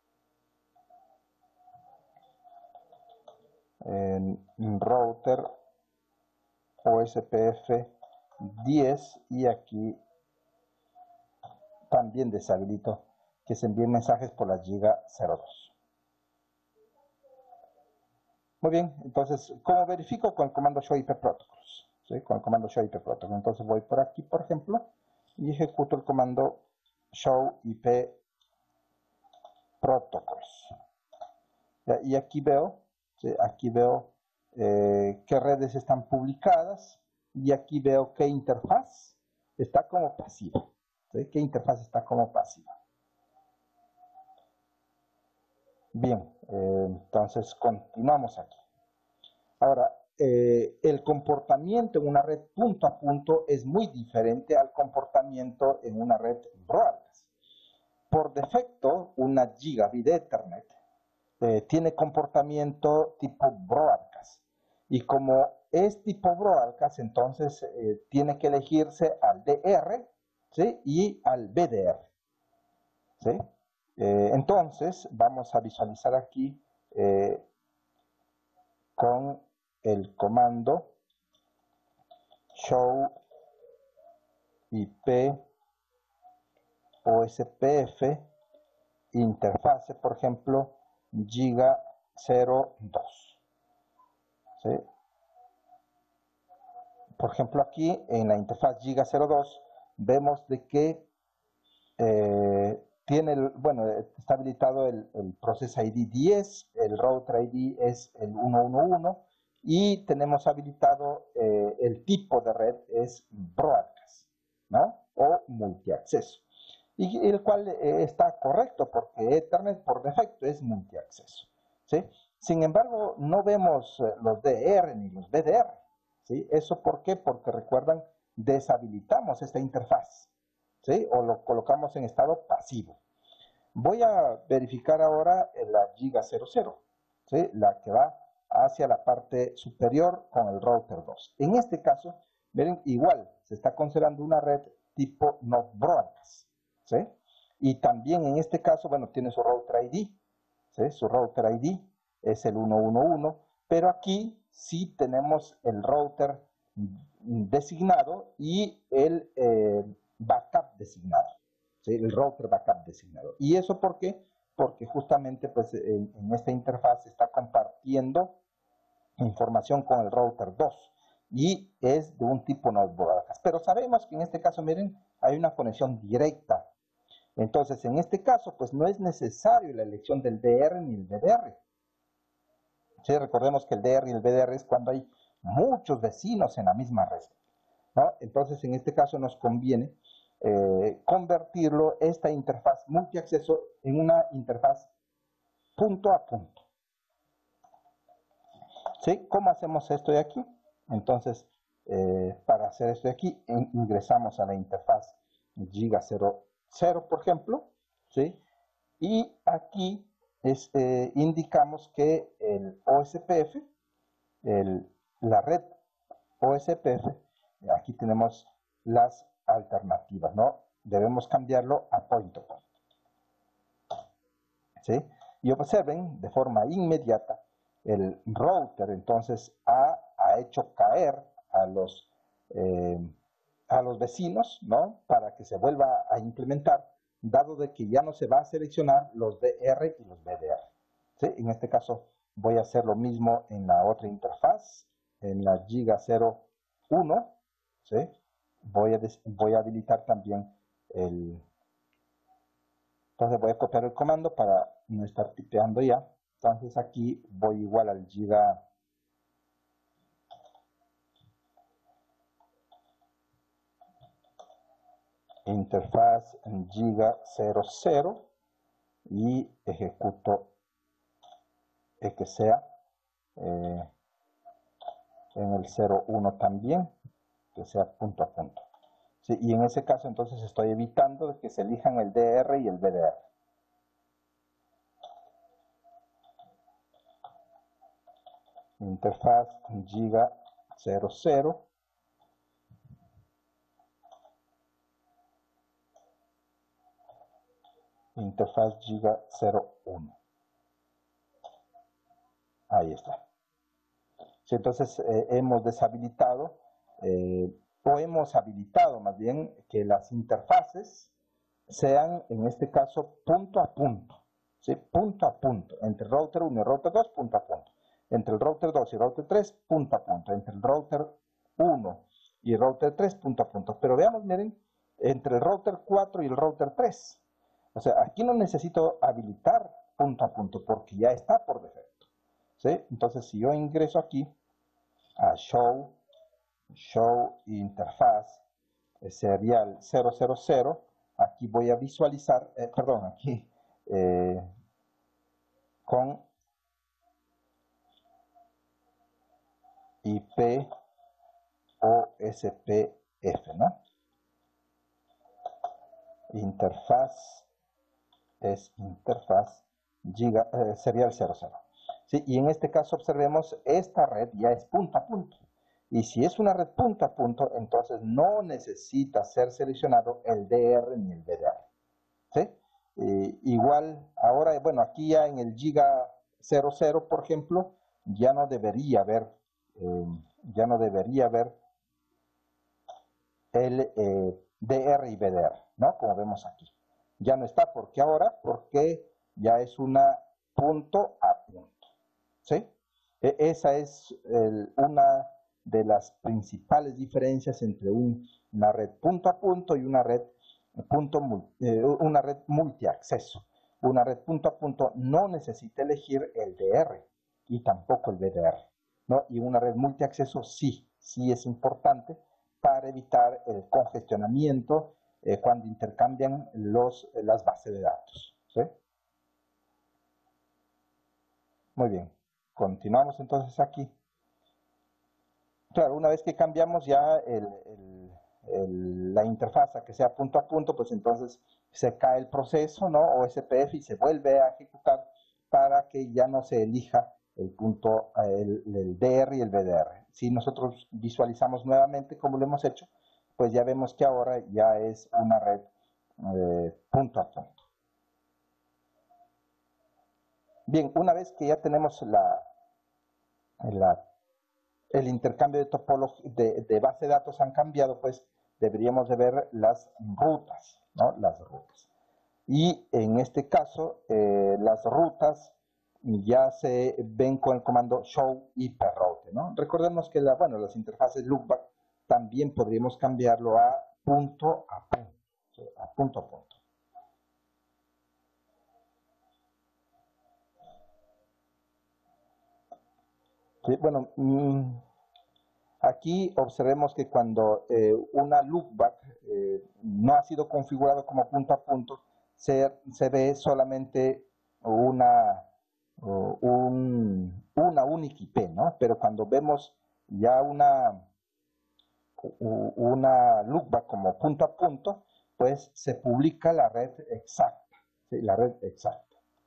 En router O S P F diez y aquí también deshabilito que se envíen mensajes por la giga cero dos. Muy bien, entonces, ¿cómo verifico? Con el comando show I P protocols, ¿sí? Con el comando show I P protocols. Entonces voy por aquí, por ejemplo, y ejecuto el comando show I P protocols. Y aquí veo, ¿sí? Aquí veo eh, qué redes están publicadas y aquí veo qué interfaz está como pasiva, ¿sí? ¿Qué interfaz está como pasiva? Bien, eh, entonces continuamos aquí. Ahora, eh, el comportamiento en una red punto a punto es muy diferente al comportamiento en una red broadcast. Por defecto, una gigabit Ethernet eh, tiene comportamiento tipo broadcast. Y como es tipo broadcast, entonces eh, tiene que elegirse al D R, ¿sí? Y al B D R, ¿sí? Eh, entonces, vamos a visualizar aquí eh, con el comando show I P O S P F interfase, por ejemplo, giga cero dos, ¿sí? Por ejemplo, aquí en la interfaz giga cero dos vemos de que eh, tiene, el, bueno, está habilitado el, el Process I D diez, el Router I D es el ciento once y tenemos habilitado eh, el tipo de red es Broadcast, ¿no? O multiacceso. Y el cual eh, está correcto porque Ethernet por defecto es multiacceso, ¿sí? Sin embargo, no vemos eh, los D R ni los B D R, ¿sí? ¿Eso por qué? Porque recuerdan, deshabilitamos esta interfaz, ¿sí? O lo colocamos en estado pasivo. Voy a verificar ahora en la giga cero cero, ¿sí? La que va hacia la parte superior con el router dos. En este caso, miren, igual se está considerando una red tipo Node Broadcast, ¿sí? Y también en este caso, bueno, tiene su router I D, ¿sí? Su router I D es el ciento once, pero aquí sí tenemos el router designado y el eh, backup designado, ¿sí? El router backup designado. ¿Y eso por qué? Porque justamente pues en, en esta interfaz se está compartiendo información con el router dos y es de un tipo Node Broadcast. Pero sabemos que en este caso, miren, hay una conexión directa. Entonces, en este caso, pues no es necesario la elección del D R ni el B D R. ¿Sí? Recordemos que el D R y el B D R es cuando hay muchos vecinos en la misma red, ¿no? Entonces, en este caso nos conviene eh, convertirlo, esta interfaz multiacceso, en una interfaz punto a punto. ¿Sí? ¿Cómo hacemos esto de aquí? Entonces, eh, para hacer esto de aquí, en, ingresamos a la interfaz giga cero cero, por ejemplo, ¿sí? Y aquí es, eh, indicamos que el O S P F, el, la red O S P F, aquí tenemos las alternativas, ¿no? Debemos cambiarlo a point to point, ¿sí? Y observen de forma inmediata, el router entonces ha, ha hecho caer a los, eh, a los vecinos, ¿no? Para que se vuelva a implementar, dado de que ya no se va a seleccionar los D R y los B D R, ¿sí? En este caso voy a hacer lo mismo en la otra interfaz, en la giga cero uno, ¿sí? Voy a, voy a habilitar también el... Entonces voy a copiar el comando para no estar tipeando ya. Entonces aquí voy igual al giga interfaz en giga cero cero y ejecuto el que sea eh, en el cero uno también, que sea punto a punto. Sí, y en ese caso entonces estoy evitando que se elijan el D R y el B D R. Interfaz giga cero cero. Interfaz giga cero uno. Ahí está. Sí, entonces eh, hemos deshabilitado eh, o hemos habilitado más bien que las interfaces sean en este caso punto a punto, ¿sí? Punto a punto, entre el router uno y el router dos, punto a punto, entre el router dos y el router tres, punto a punto, entre el router uno y el router tres, punto a punto. Pero veamos, miren, entre el router cuatro y el router tres, o sea, aquí no necesito habilitar punto a punto porque ya está por defecto, ¿sí? Entonces, si yo ingreso aquí a show, show interfaz, eh, serial cero cero cero, aquí voy a visualizar, eh, perdón, aquí eh, con I P O S P F, ¿no? Interfaz es interfaz giga, eh, serial cero cero. ¿Sí? Y en este caso observemos, esta red ya es punto a punto. Y si es una red punto a punto, entonces no necesita ser seleccionado el D R ni el B D R. ¿Sí? Eh, igual, ahora, bueno, aquí ya en el giga cero cero, por ejemplo, ya no debería haber, eh, ya no debería haber el eh, D R y B D R, ¿no? Como vemos aquí. Ya no está, ¿por qué ahora? Porque ya es una punto a punto, ¿sí? E esa es el, una de las principales diferencias entre un, una red punto a punto y una red, punto, eh, una red multiacceso. Una red punto a punto no necesita elegir el D R y tampoco el B D R, ¿no? Y una red multiacceso sí, sí es importante para evitar el congestionamiento eh, cuando intercambian los, las bases de datos, ¿sí? Muy bien, continuamos entonces aquí. Claro, una vez que cambiamos ya el, el, el, la interfaz a que sea punto a punto, pues entonces se cae el proceso, ¿no? O S P F y se vuelve a ejecutar para que ya no se elija el punto, el, el D R y el B D R. Si nosotros visualizamos nuevamente como lo hemos hecho, pues ya vemos que ahora ya es una red eh, punto a punto. Bien, una vez que ya tenemos la, la, el intercambio de, topología, de, de base de datos han cambiado, pues deberíamos de ver las rutas, ¿no? Las rutas. Y en este caso, eh, las rutas ya se ven con el comando show I P route, ¿no? Recordemos que la, bueno, las interfaces loopback también podríamos cambiarlo a punto a punto, ¿sí? A punto a punto. Sí, bueno, mmm, aquí observemos que cuando eh, una loopback eh, no ha sido configurado como punto a punto, se, se ve solamente una, uh, un, una única I P, ¿no? Pero cuando vemos ya una, una loopback como punto a punto, pues se publica la red exacta, ¿sí? La red exacta.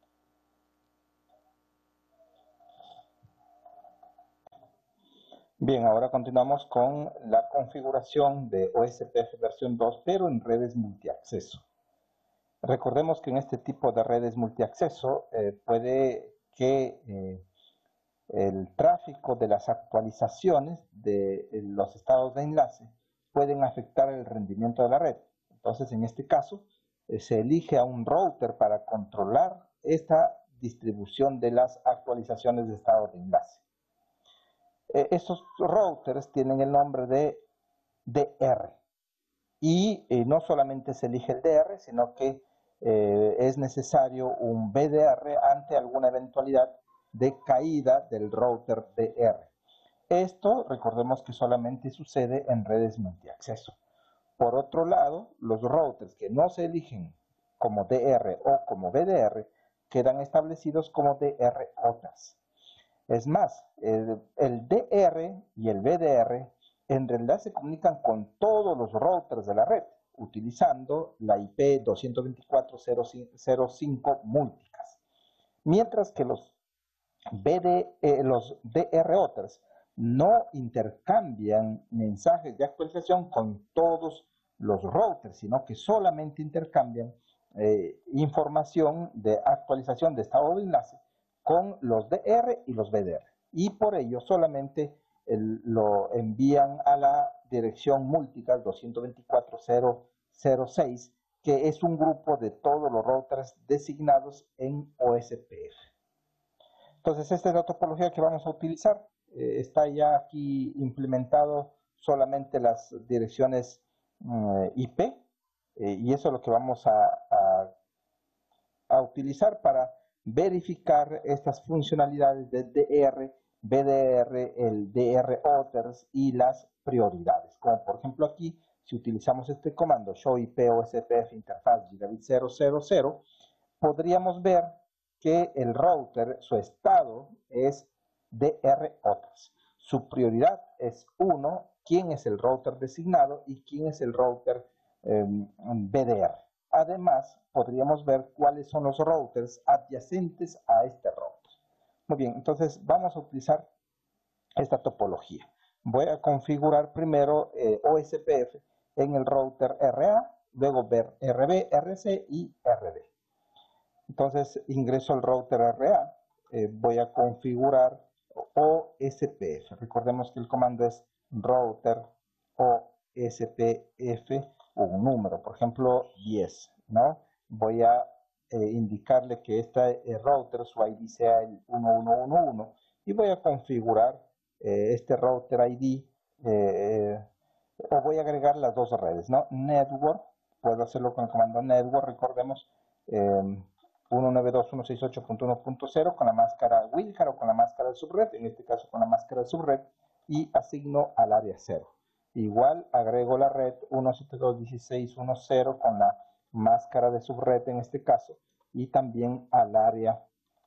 Bien, ahora continuamos con la configuración de O S P F versión dos, pero en redes multiacceso. Recordemos que en este tipo de redes multiacceso eh, puede que eh, el tráfico de las actualizaciones de los estados de enlace pueden afectar el rendimiento de la red. Entonces, en este caso, eh, se elige a un router para controlar esta distribución de las actualizaciones de estado de enlace. Eh, estos routers tienen el nombre de D R y eh, no solamente se elige el D R, sino que eh, es necesario un B D R ante alguna eventualidad de caída del router D R. Esto, recordemos que solamente sucede en redes multiacceso. Por otro lado, los routers que no se eligen como D R o como B D R quedan establecidos como D R otras. Es más, el, el D R y el B D R en realidad se comunican con todos los routers de la red, utilizando la I P doscientos veinticuatro punto cero cinco múltiplicas. Mientras que los, B D, eh, los D R routers no intercambian mensajes de actualización con todos los routers, sino que solamente intercambian eh, información de actualización de estado de enlace con los D R y los B D R. Y por ello solamente el, lo envían a la dirección múltiplicas doscientos veinticuatro punto cero cero seis, que es un grupo de todos los routers designados en O S P F. Entonces, esta es la topología que vamos a utilizar. Eh, está ya aquí implementado solamente las direcciones mm, I P, eh, y eso es lo que vamos a, a, a utilizar para verificar estas funcionalidades de D R, B D R, el D R others y las prioridades. Como por ejemplo aquí, si utilizamos este comando show I P O S P F interfaz gigabit cero cero cero, podríamos ver que el router, su estado es D R others. Su prioridad es uno, quién es el router designado y quién es el router eh, B D R. Además, podríamos ver cuáles son los routers adyacentes a este router. Muy bien, entonces vamos a utilizar esta topología. Voy a configurar primero eh, O S P F en el router R A, luego ver R B, R C y R D. Entonces ingreso al router R A, eh, voy a configurar O S P F. Recordemos que el comando es router O S P F, un número, por ejemplo diez, ¿no? Voy a eh, indicarle que este eh, router, su I D sea el uno uno uno uno, y voy a configurar eh, este router I D, eh, o voy a agregar las dos redes, ¿no? Network, puedo hacerlo con el comando network, recordemos, eh, uno nueve dos punto uno seis ocho punto uno punto cero con la máscara Wilcar o con la máscara de subred, en este caso con la máscara de subred, y asigno al área cero. Igual agrego la red uno siete dos punto dieciséis punto cero con la máscara de subred en este caso, y también al área,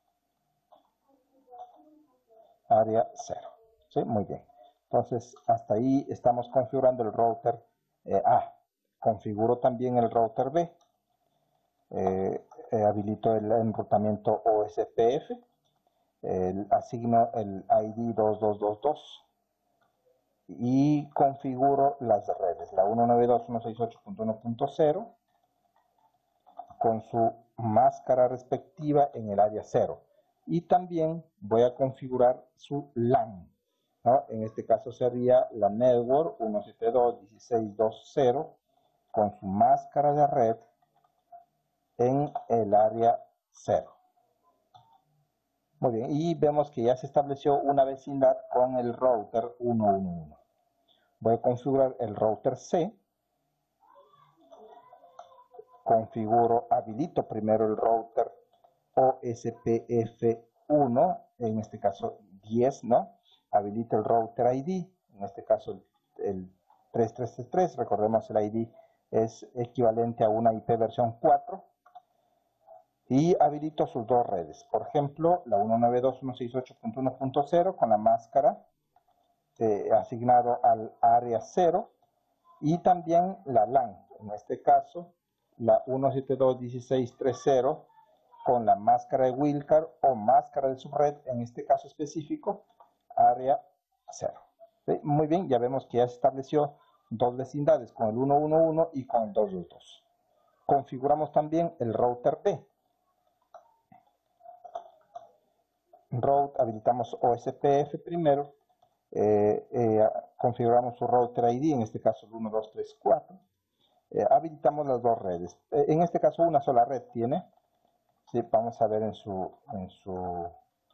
área cero. ¿Sí? Muy bien. Entonces, hasta ahí estamos configurando el router eh, A. Configuro también el router B. Eh, eh, habilito el enrutamiento O S P F. el, asigno el I D dos dos dos dos y configuro las redes, la uno nueve dos punto uno seis ocho punto uno punto cero con su máscara respectiva en el área cero. Y también voy a configurar su LAN, ¿no? En este caso sería la network uno siete dos punto dieciséis punto veinte con su máscara de red en el área cero. Muy bien, y vemos que ya se estableció una vecindad con el router ciento once. Voy a configurar el router C. Configuro, habilito primero el router O S P F uno, en este caso diez, ¿no? Habilito el router I D, en este caso el tres tres tres tres, recordemos el I D es equivalente a una I P versión cuatro. Y habilito sus dos redes, por ejemplo, la uno nueve dos punto uno seis ocho punto uno punto cero con la máscara eh, asignado al área cero y también la LAN, en este caso la uno siete dos punto dieciséis punto treinta con la máscara de Wildcard o máscara de subred, en este caso específico, área cero. ¿Sí? Muy bien, ya vemos que ya se estableció dos vecindades con el ciento once y con el doscientos veintidós. Configuramos también el router B. Route, habilitamos O S P F primero, eh, eh, configuramos su router I D, en este caso el uno dos tres cuatro, eh, habilitamos las dos redes, eh, en este caso una sola red tiene, sí, vamos a ver en su, en su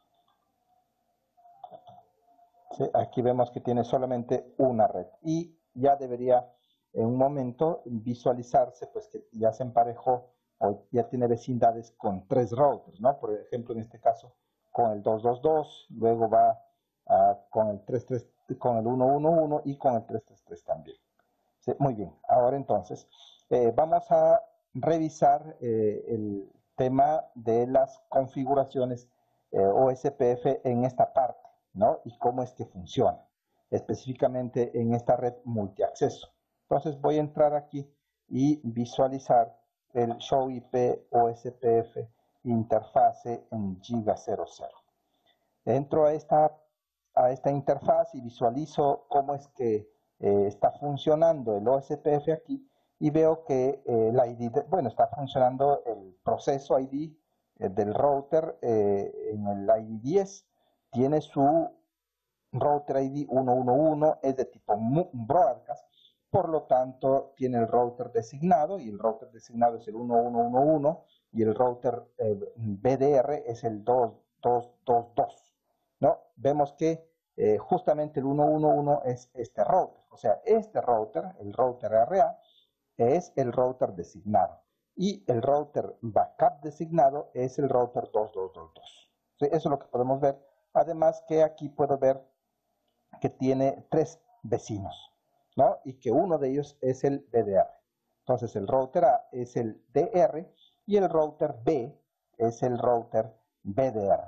sí, aquí vemos que tiene solamente una red y ya debería en un momento visualizarse pues que ya se emparejó o ya tiene vecindades con tres routers, ¿no? Por ejemplo, en este caso con el doscientos veintidós, luego va uh, con el treinta y tres, con el ciento once y con el trescientos treinta y tres también. Sí, muy bien, ahora entonces eh, vamos a revisar eh, el tema de las configuraciones eh, O S P F en esta parte, ¿no? Y cómo es que funciona, específicamente en esta red multiacceso. Entonces voy a entrar aquí y visualizar el Show I P O S P F interfase en Giga cero cero. Entro a esta, a esta interfaz y visualizo cómo es que eh, está funcionando el O S P F aquí y veo que eh, el I D, de, bueno, está funcionando el proceso I D eh, del router eh, en el I D diez, tiene su router I D ciento once, es de tipo broadcast, por lo tanto tiene el router designado y el router designado es el ciento once y el router eh, B D R es el dos dos dos dos, ¿no? Vemos que eh, justamente el ciento once es este router, o sea, este router, el router R A, es el router designado y el router backup designado es el router dos dos dos dos. ¿Sí? Eso es lo que podemos ver. Además que aquí puedo ver que tiene tres vecinos, ¿no? Y que uno de ellos es el B D R. Entonces el router A es el D R y el router B es el router B D R.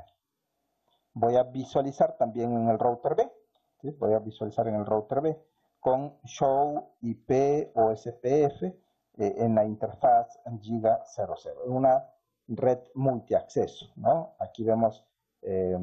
Voy a visualizar también en el router B, ¿sí? Voy a visualizar en el router B con Show I P O S P F eh, en la interfaz Giga cero cero, una red multiacceso, ¿no? Aquí vemos... Eh,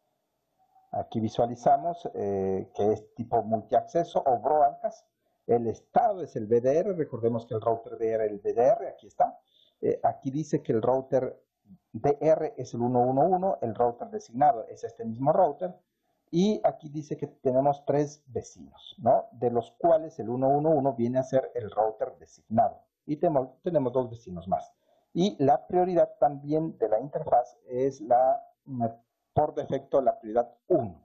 Aquí visualizamos eh, que es tipo multiacceso o broadcast. El estado es el B D R. Recordemos que el router D R es el B D R. Aquí está. Eh, aquí dice que el router D R es el ciento once. El router designado es este mismo router. Y aquí dice que tenemos tres vecinos, ¿no? De los cuales el ciento once viene a ser el router designado. Y tenemos, tenemos dos vecinos más. Y la prioridad también de la interfaz es la... por defecto la prioridad uno.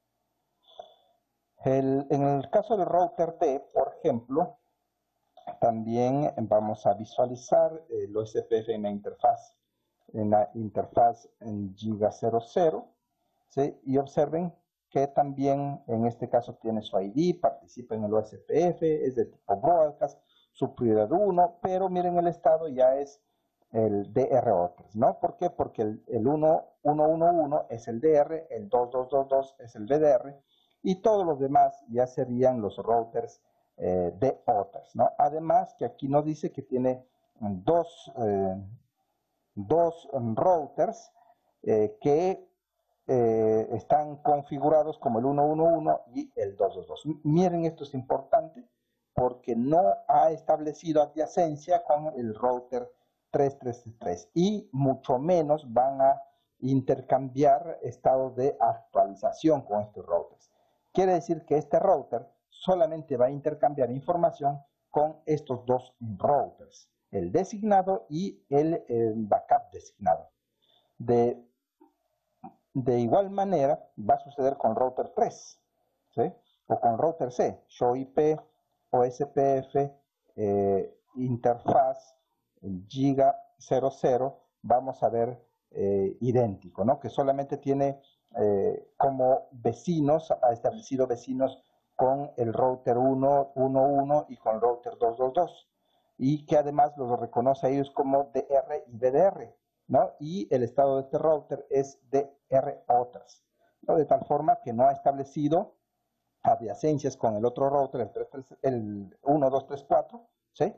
El, en el caso del router D, por ejemplo, también vamos a visualizar el O S P F en la interfaz, en la interfaz en Giga cero cero, ¿sí? Y observen que también en este caso tiene su I D, participa en el O S P F, es de tipo broadcast, su prioridad uno, pero miren el estado ya es el D R otros, ¿no? ¿Por qué? Porque el, el ciento once es el D R, el dos dos dos dos es el B D R y todos los demás ya serían los routers eh, de otros, ¿no? Además que aquí nos dice que tiene dos, eh, dos routers eh, que eh, están configurados como el uno uno uno y el dos dos dos. Miren, esto es importante porque no ha establecido adyacencia con el router tres tres tres y mucho menos van a intercambiar estados de actualización con estos routers. Quiere decir que este router solamente va a intercambiar información con estos dos routers, el designado y el, el backup designado. De, de igual manera va a suceder con router tres, ¿sí? O con router C, show I P, O S P F, eh, interfaz, giga cero cero, vamos a ver eh, idéntico, ¿no? Que solamente tiene eh, como vecinos, ha establecido vecinos con el router uno uno uno y con el router dos dos dos, y que además los reconoce a ellos como D R y B D R, ¿no? Y el estado de este router es D R Others, ¿no? De tal forma que no ha establecido adyacencias con el otro router, el, tres, tres, el uno dos tres cuatro, ¿sí?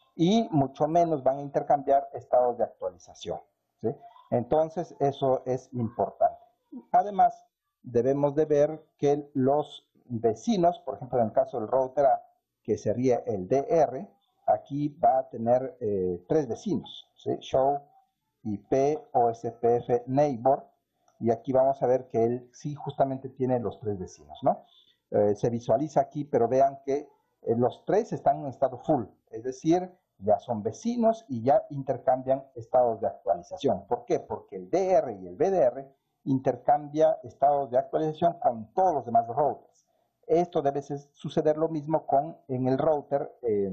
Y mucho menos van a intercambiar estados de actualización, ¿sí? Entonces, eso es importante. Además, debemos de ver que los vecinos, por ejemplo, en el caso del router A, que sería el D R, aquí va a tener eh, tres vecinos, ¿sí? Show, I P, O S P F, Neighbor, y aquí vamos a ver que él sí justamente tiene los tres vecinos, ¿no? Eh, se visualiza aquí, pero vean que eh, los tres están en estado full, es decir, ya son vecinos y ya intercambian estados de actualización. ¿Por qué? Porque el D R y el B D R intercambia estados de actualización con todos los demás routers. Esto debe suceder lo mismo con en el router, eh,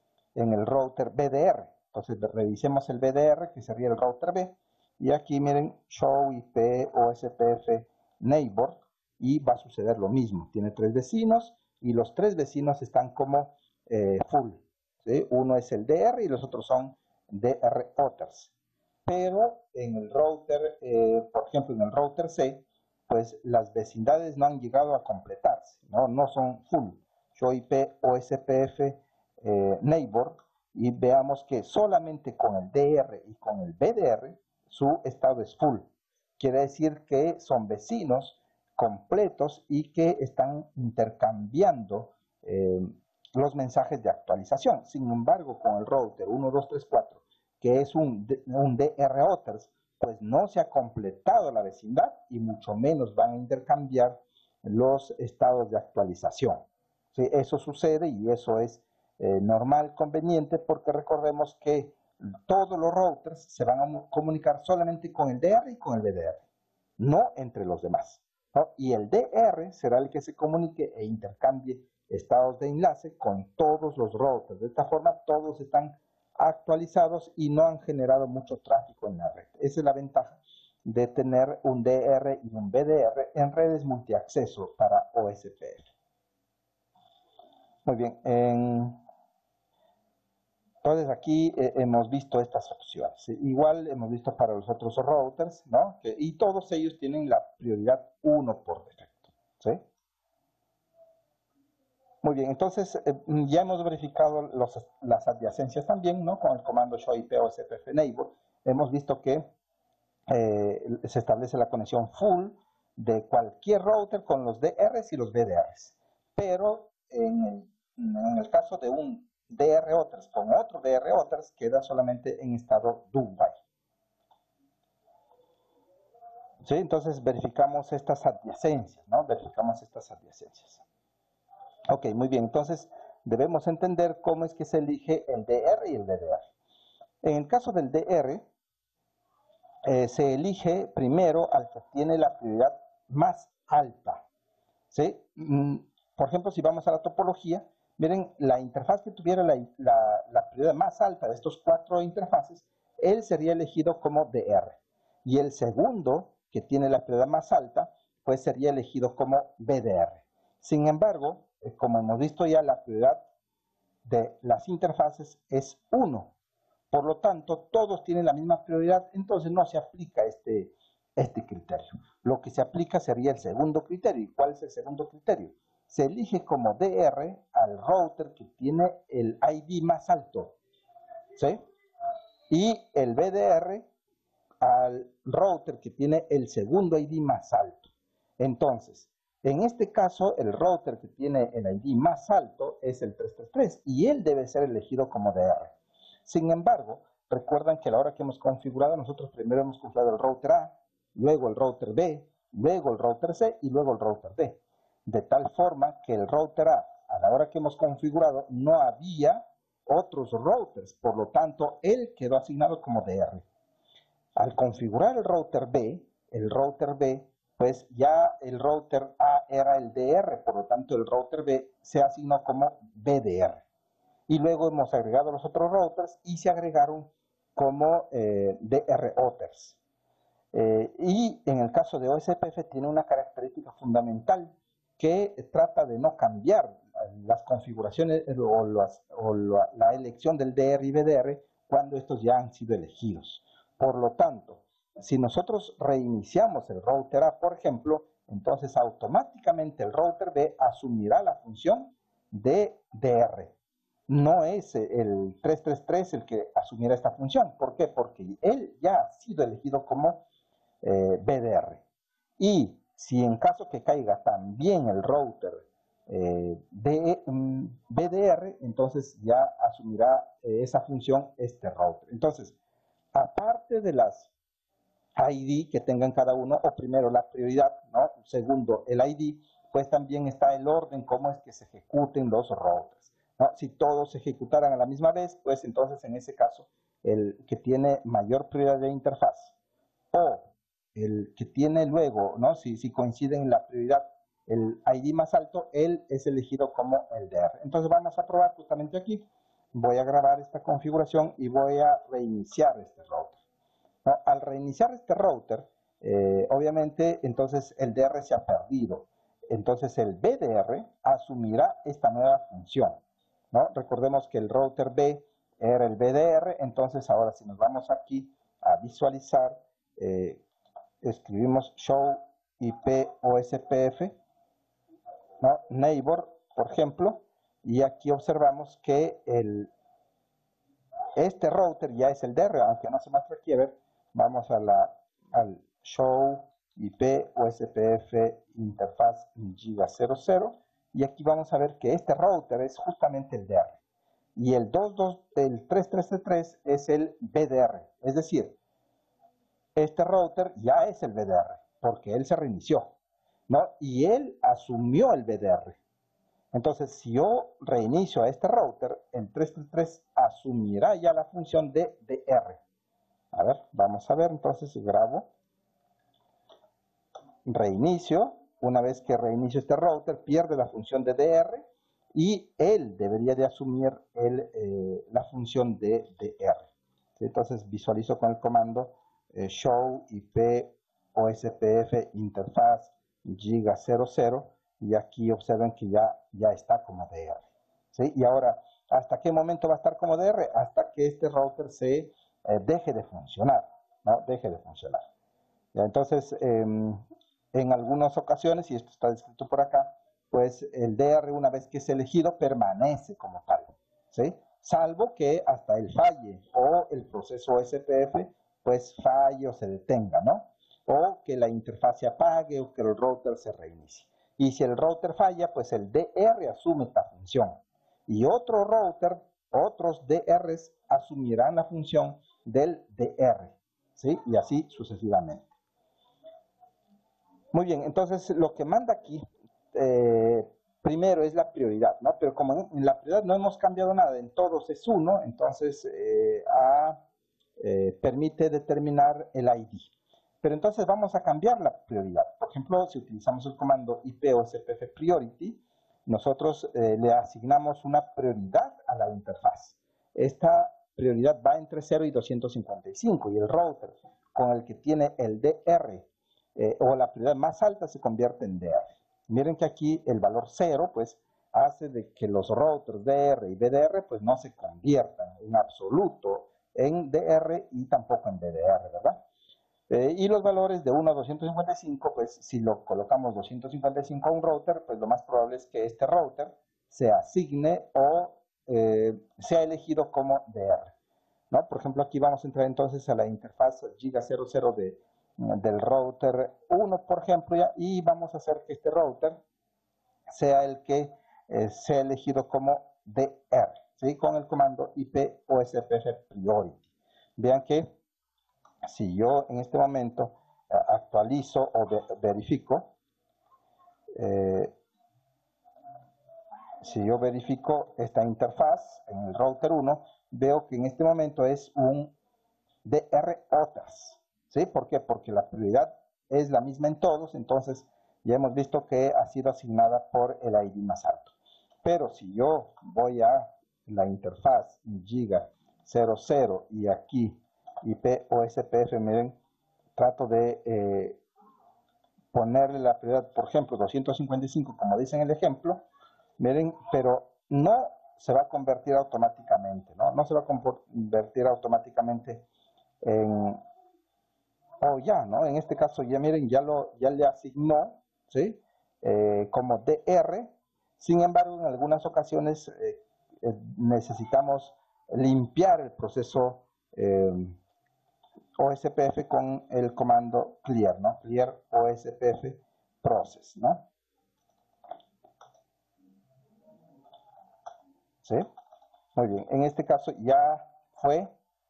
en el router B D R. Entonces revisemos el B D R, que sería el router B, y aquí miren, show I P, O S P F, neighbor, y va a suceder lo mismo. Tiene tres vecinos y los tres vecinos están como eh, full, ¿sí? Uno es el D R y los otros son D R Others. Pero en el router, eh, por ejemplo, en el router C, pues las vecindades no han llegado a completarse, no, no son full. Show I P, O S P F, eh, neighbor, y veamos que solamente con el D R y con el B D R su estado es full. Quiere decir que son vecinos completos y que están intercambiando eh, los mensajes de actualización. Sin embargo, con el router uno dos tres cuatro, que es un, un D R Others, pues no se ha completado la vecindad y mucho menos van a intercambiar los estados de actualización. ¿Sí? Eso sucede y eso es eh, normal, conveniente, porque recordemos que todos los routers se van a comunicar solamente con el D R y con el B D R, no entre los demás, ¿no? Y el D R será el que se comunique e intercambie estados de enlace con todos los routers. De esta forma todos están actualizados y no han generado mucho tráfico en la red. Esa es la ventaja de tener un D R y un B D R en redes multiacceso para O S P F. Muy bien, en... entonces aquí eh, hemos visto estas opciones. Igual hemos visto para los otros routers, ¿no? Que, y todos ellos tienen la prioridad uno por defecto, ¿sí? Muy bien, entonces eh, ya hemos verificado los, las adyacencias también, ¿no? Con el comando show I P O S P F neighbor. Hemos visto que eh, se establece la conexión full de cualquier router con los D Rs y los B D Rs. Pero en el, en el caso de un D R Others con otro D R Others queda solamente en estado do while. ¿Sí? Entonces verificamos estas adyacencias, ¿no? Verificamos estas adyacencias. Ok, muy bien. Entonces debemos entender cómo es que se elige el D R y el B D R. En el caso del D R, eh, se elige primero al que tiene la prioridad más alta, ¿sí? Por ejemplo, si vamos a la topología, miren, la interfaz que tuviera la, la, la prioridad más alta de estos cuatro interfaces, él sería elegido como D R. Y el segundo, que tiene la prioridad más alta, pues sería elegido como B D R. Sin embargo, eh, como hemos visto ya, la prioridad de las interfaces es uno. Por lo tanto, todos tienen la misma prioridad, entonces no se aplica este, este criterio. Lo que se aplica sería el segundo criterio. ¿Y cuál es el segundo criterio? Se elige como D R al router que tiene el I D más alto, ¿sí? Y el B D R al router que tiene el segundo I D más alto. Entonces, en este caso, el router que tiene el I D más alto es el trescientos treinta y tres y él debe ser elegido como D R. Sin embargo, recuerdan que a la hora que hemos configurado, nosotros primero hemos configurado el router A, luego el router B, luego el router C y luego el router D. De tal forma que el router A, a la hora que hemos configurado, no había otros routers, por lo tanto, él quedó asignado como D R. Al configurar el router B, el router B, pues ya el router A era el D R, por lo tanto el router B se asignó como B D R. Y luego hemos agregado los otros routers y se agregaron como eh, D R routers. Eh, y en el caso de O S P F tiene una característica fundamental que trata de no cambiar las configuraciones o, las, o la, la elección del D R y B D R cuando estos ya han sido elegidos. Por lo tanto, si nosotros reiniciamos el router A, por ejemplo, entonces automáticamente el router B asumirá la función de D R. No es el trescientos treinta y tres el que asumirá esta función. ¿Por qué? Porque él ya ha sido elegido como eh, B D R. Y si en caso que caiga también el router eh, de, mm, B D R, entonces ya asumirá eh, esa función este router. Entonces, aparte de las I D que tengan cada uno, o primero la prioridad, ¿no? Segundo el I D, pues también está el orden, cómo es que se ejecuten los routers, ¿no? Si todos se ejecutaran a la misma vez, pues entonces en ese caso el que tiene mayor prioridad de interfaz o el que tiene luego, ¿no? Si, si coinciden en la prioridad el I D más alto, él es elegido como el D R. Entonces vamos a probar justamente aquí. Voy a grabar esta configuración y voy a reiniciar este router. ¿No? Al reiniciar este router, eh, obviamente, entonces el D R se ha perdido. Entonces el B D R asumirá esta nueva función, ¿no? Recordemos que el router B era el B D R, entonces ahora si nos vamos aquí a visualizar, eh, escribimos show I P O S P F, ¿no? Neighbor, por ejemplo, y aquí observamos que el, este router ya es el D R, aunque no se muestra aquí. A ver, vamos a la, al show I P O S P F interfaz giga cero cero y aquí vamos a ver que este router es justamente el D R y el, dos dos, el trescientos treinta y tres es el B D R, es decir, este router ya es el B D R porque él se reinició, ¿no? Y él asumió el B D R. Entonces, si yo reinicio a este router, el trescientos treinta y tres asumirá ya la función de D R. A ver, vamos a ver, entonces grabo, reinicio. Una vez que reinicio este router, pierde la función de D R y él debería de asumir el, eh, la función de D R. ¿Sí? Entonces visualizo con el comando eh, show I P O S P F interfaz giga cero cero y aquí observen que ya, ya está como D R. ¿Sí? Y ahora, ¿hasta qué momento va a estar como D R? Hasta que este router se eh, deje de funcionar, ¿no? Deje de funcionar. ¿Ya? Entonces, eh, en algunas ocasiones, y esto está descrito por acá, pues el D R una vez que es elegido permanece como tal, ¿sí? Salvo que hasta el falle o el proceso O S P F pues falle o se detenga, ¿no? O que la interfaz se apague o que el router se reinicie. Y si el router falla, pues el D R asume esta función. Y otro router, otros D Rs asumirán la función del D R, ¿sí? Y así sucesivamente. Muy bien, entonces lo que manda aquí, eh, primero es la prioridad, ¿no? Pero como en la prioridad no hemos cambiado nada, en todos es uno, entonces eh, A eh, permite determinar el I D. Pero entonces vamos a cambiar la prioridad. Por ejemplo, si utilizamos el comando I P O S P F priority, nosotros eh, le asignamos una prioridad a la interfaz. Esta prioridad va entre cero y doscientos cincuenta y cinco y el router con el que tiene el D R eh, o la prioridad más alta se convierte en D R. Miren que aquí el valor cero pues hace de que los routers D R y B D R pues no se conviertan en absoluto en D R y tampoco en B D R, ¿verdad? Eh, y los valores de uno a doscientos cincuenta y cinco, pues si lo colocamos doscientos cincuenta y cinco a un router, pues lo más probable es que este router se asigne o eh, sea elegido como D R. ¿no? Por ejemplo, aquí vamos a entrar entonces a la interfaz giga cero cero de, del router uno, por ejemplo, ya, y vamos a hacer que este router sea el que eh, sea elegido como D R, ¿sí? Con el comando I P O S P F priority. Vean que si yo en este momento eh, actualizo o de, verifico, eh, si yo verifico esta interfaz en el router uno, veo que en este momento es un D R otras, ¿sí? ¿Por qué? Porque la prioridad es la misma en todos, entonces ya hemos visto que ha sido asignada por el I D más alto. Pero si yo voy a la interfaz giga cero cero y aquí I P O S P F, miren, trato de eh, ponerle la prioridad, por ejemplo, doscientos cincuenta y cinco, como dice en el ejemplo, miren, pero no se va a convertir automáticamente, ¿no? No se va a convertir automáticamente en, o ya, ¿no? En este caso, ya miren, ya, lo, ya le asignó, ¿sí? Eh, como D R. Sin embargo, en algunas ocasiones eh, eh, necesitamos limpiar el proceso eh, O S P F con el comando clear, ¿no? Clear O S P F process, ¿no? ¿Sí? Muy bien. En este caso ya fue,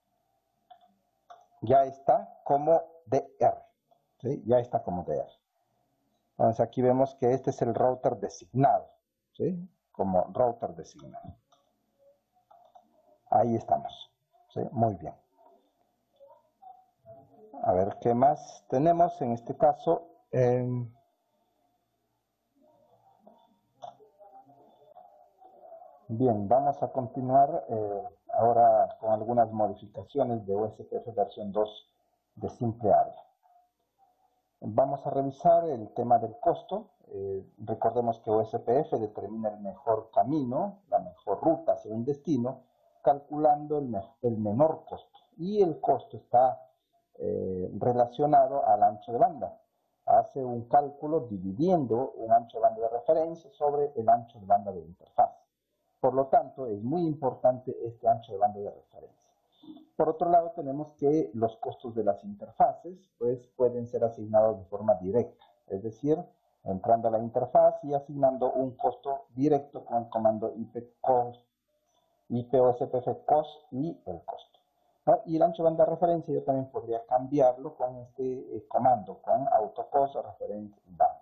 ya está como D R, ¿sí? Ya está como D R. Entonces aquí vemos que este es el router designado, ¿sí? Como router designado. Ahí estamos, ¿sí? Muy bien. A ver, ¿qué más tenemos en este caso? Eh, bien, vamos a continuar eh, ahora con algunas modificaciones de O S P F versión dos de simple área. Vamos a revisar el tema del costo. Eh, recordemos que O S P F determina el mejor camino, la mejor ruta hacia un destino, calculando el, me el menor costo. Y el costo está eh, relacionado al ancho de banda. Hace un cálculo dividiendo un ancho de banda de referencia sobre el ancho de banda de interfaz. Por lo tanto, es muy importante este ancho de banda de referencia. Por otro lado, tenemos que los costos de las interfaces pues, pueden ser asignados de forma directa, es decir, entrando a la interfaz y asignando un costo directo con el comando I P O S P F cost y el costo. ¿No? Y el ancho de banda de referencia yo también podría cambiarlo con este eh, comando, con autocost reference band.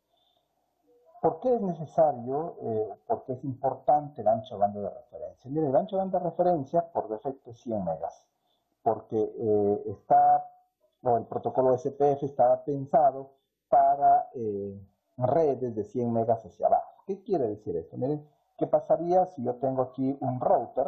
¿Por qué es necesario, eh, por qué es importante el ancho de banda de referencia? Mire, el ancho de banda de referencia por defecto es cien megas, porque eh, está, o el protocolo S P F estaba pensado para eh, redes de cien megas hacia abajo. ¿Qué quiere decir esto? Miren, ¿qué pasaría si yo tengo aquí un router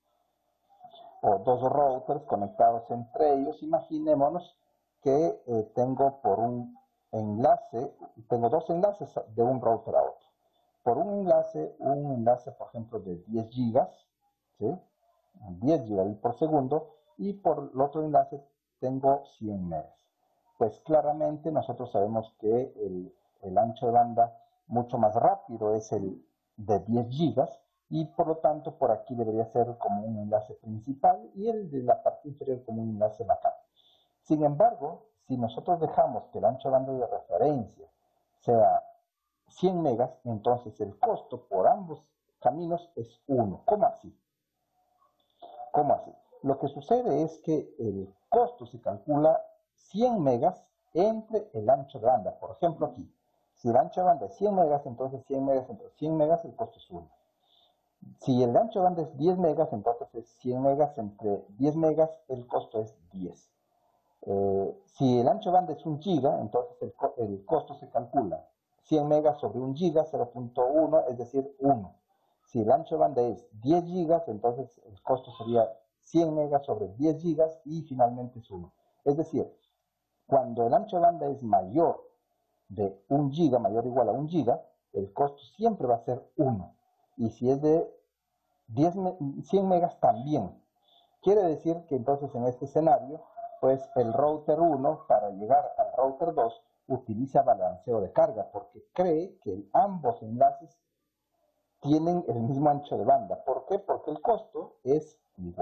o dos routers conectados entre ellos? Imaginémonos que eh, tengo por un enlace, tengo dos enlaces de un router a otro. Por un enlace, un enlace por ejemplo de diez gigas, ¿sí? diez gigabits por segundo, y por el otro enlace tengo cien megas. Pues claramente nosotros sabemos que el, el ancho de banda mucho más rápido es el de diez gigas, y por lo tanto por aquí debería ser como un enlace principal y el de la parte inferior como un enlace backup. Sin embargo, si nosotros dejamos que el ancho de banda de referencia sea cien megas, entonces el costo por ambos caminos es uno. ¿Cómo así? ¿Cómo así? Lo que sucede es que el costo se calcula cien megas entre el ancho de banda. Por ejemplo aquí, si el ancho de banda es cien megas, entonces cien megas entre cien megas el costo es uno. Si el ancho de banda es diez megas, entonces es cien megas entre diez megas, el costo es diez. Eh, si el ancho de banda es un giga, entonces el, co el costo se calcula cien megas sobre un giga, cero punto uno, es decir, uno. Si el ancho de banda es diez gigas, entonces el costo sería cien megas sobre diez gigas y finalmente es uno. Es decir, cuando el ancho de banda es mayor de un giga, mayor o igual a un giga, el costo siempre va a ser uno. Y si es de diez, cien megas también. Quiere decir que entonces en este escenario, pues el router uno para llegar al router dos utiliza balanceo de carga porque cree que ambos enlaces tienen el mismo ancho de banda. ¿Por qué? Porque el costo es igual.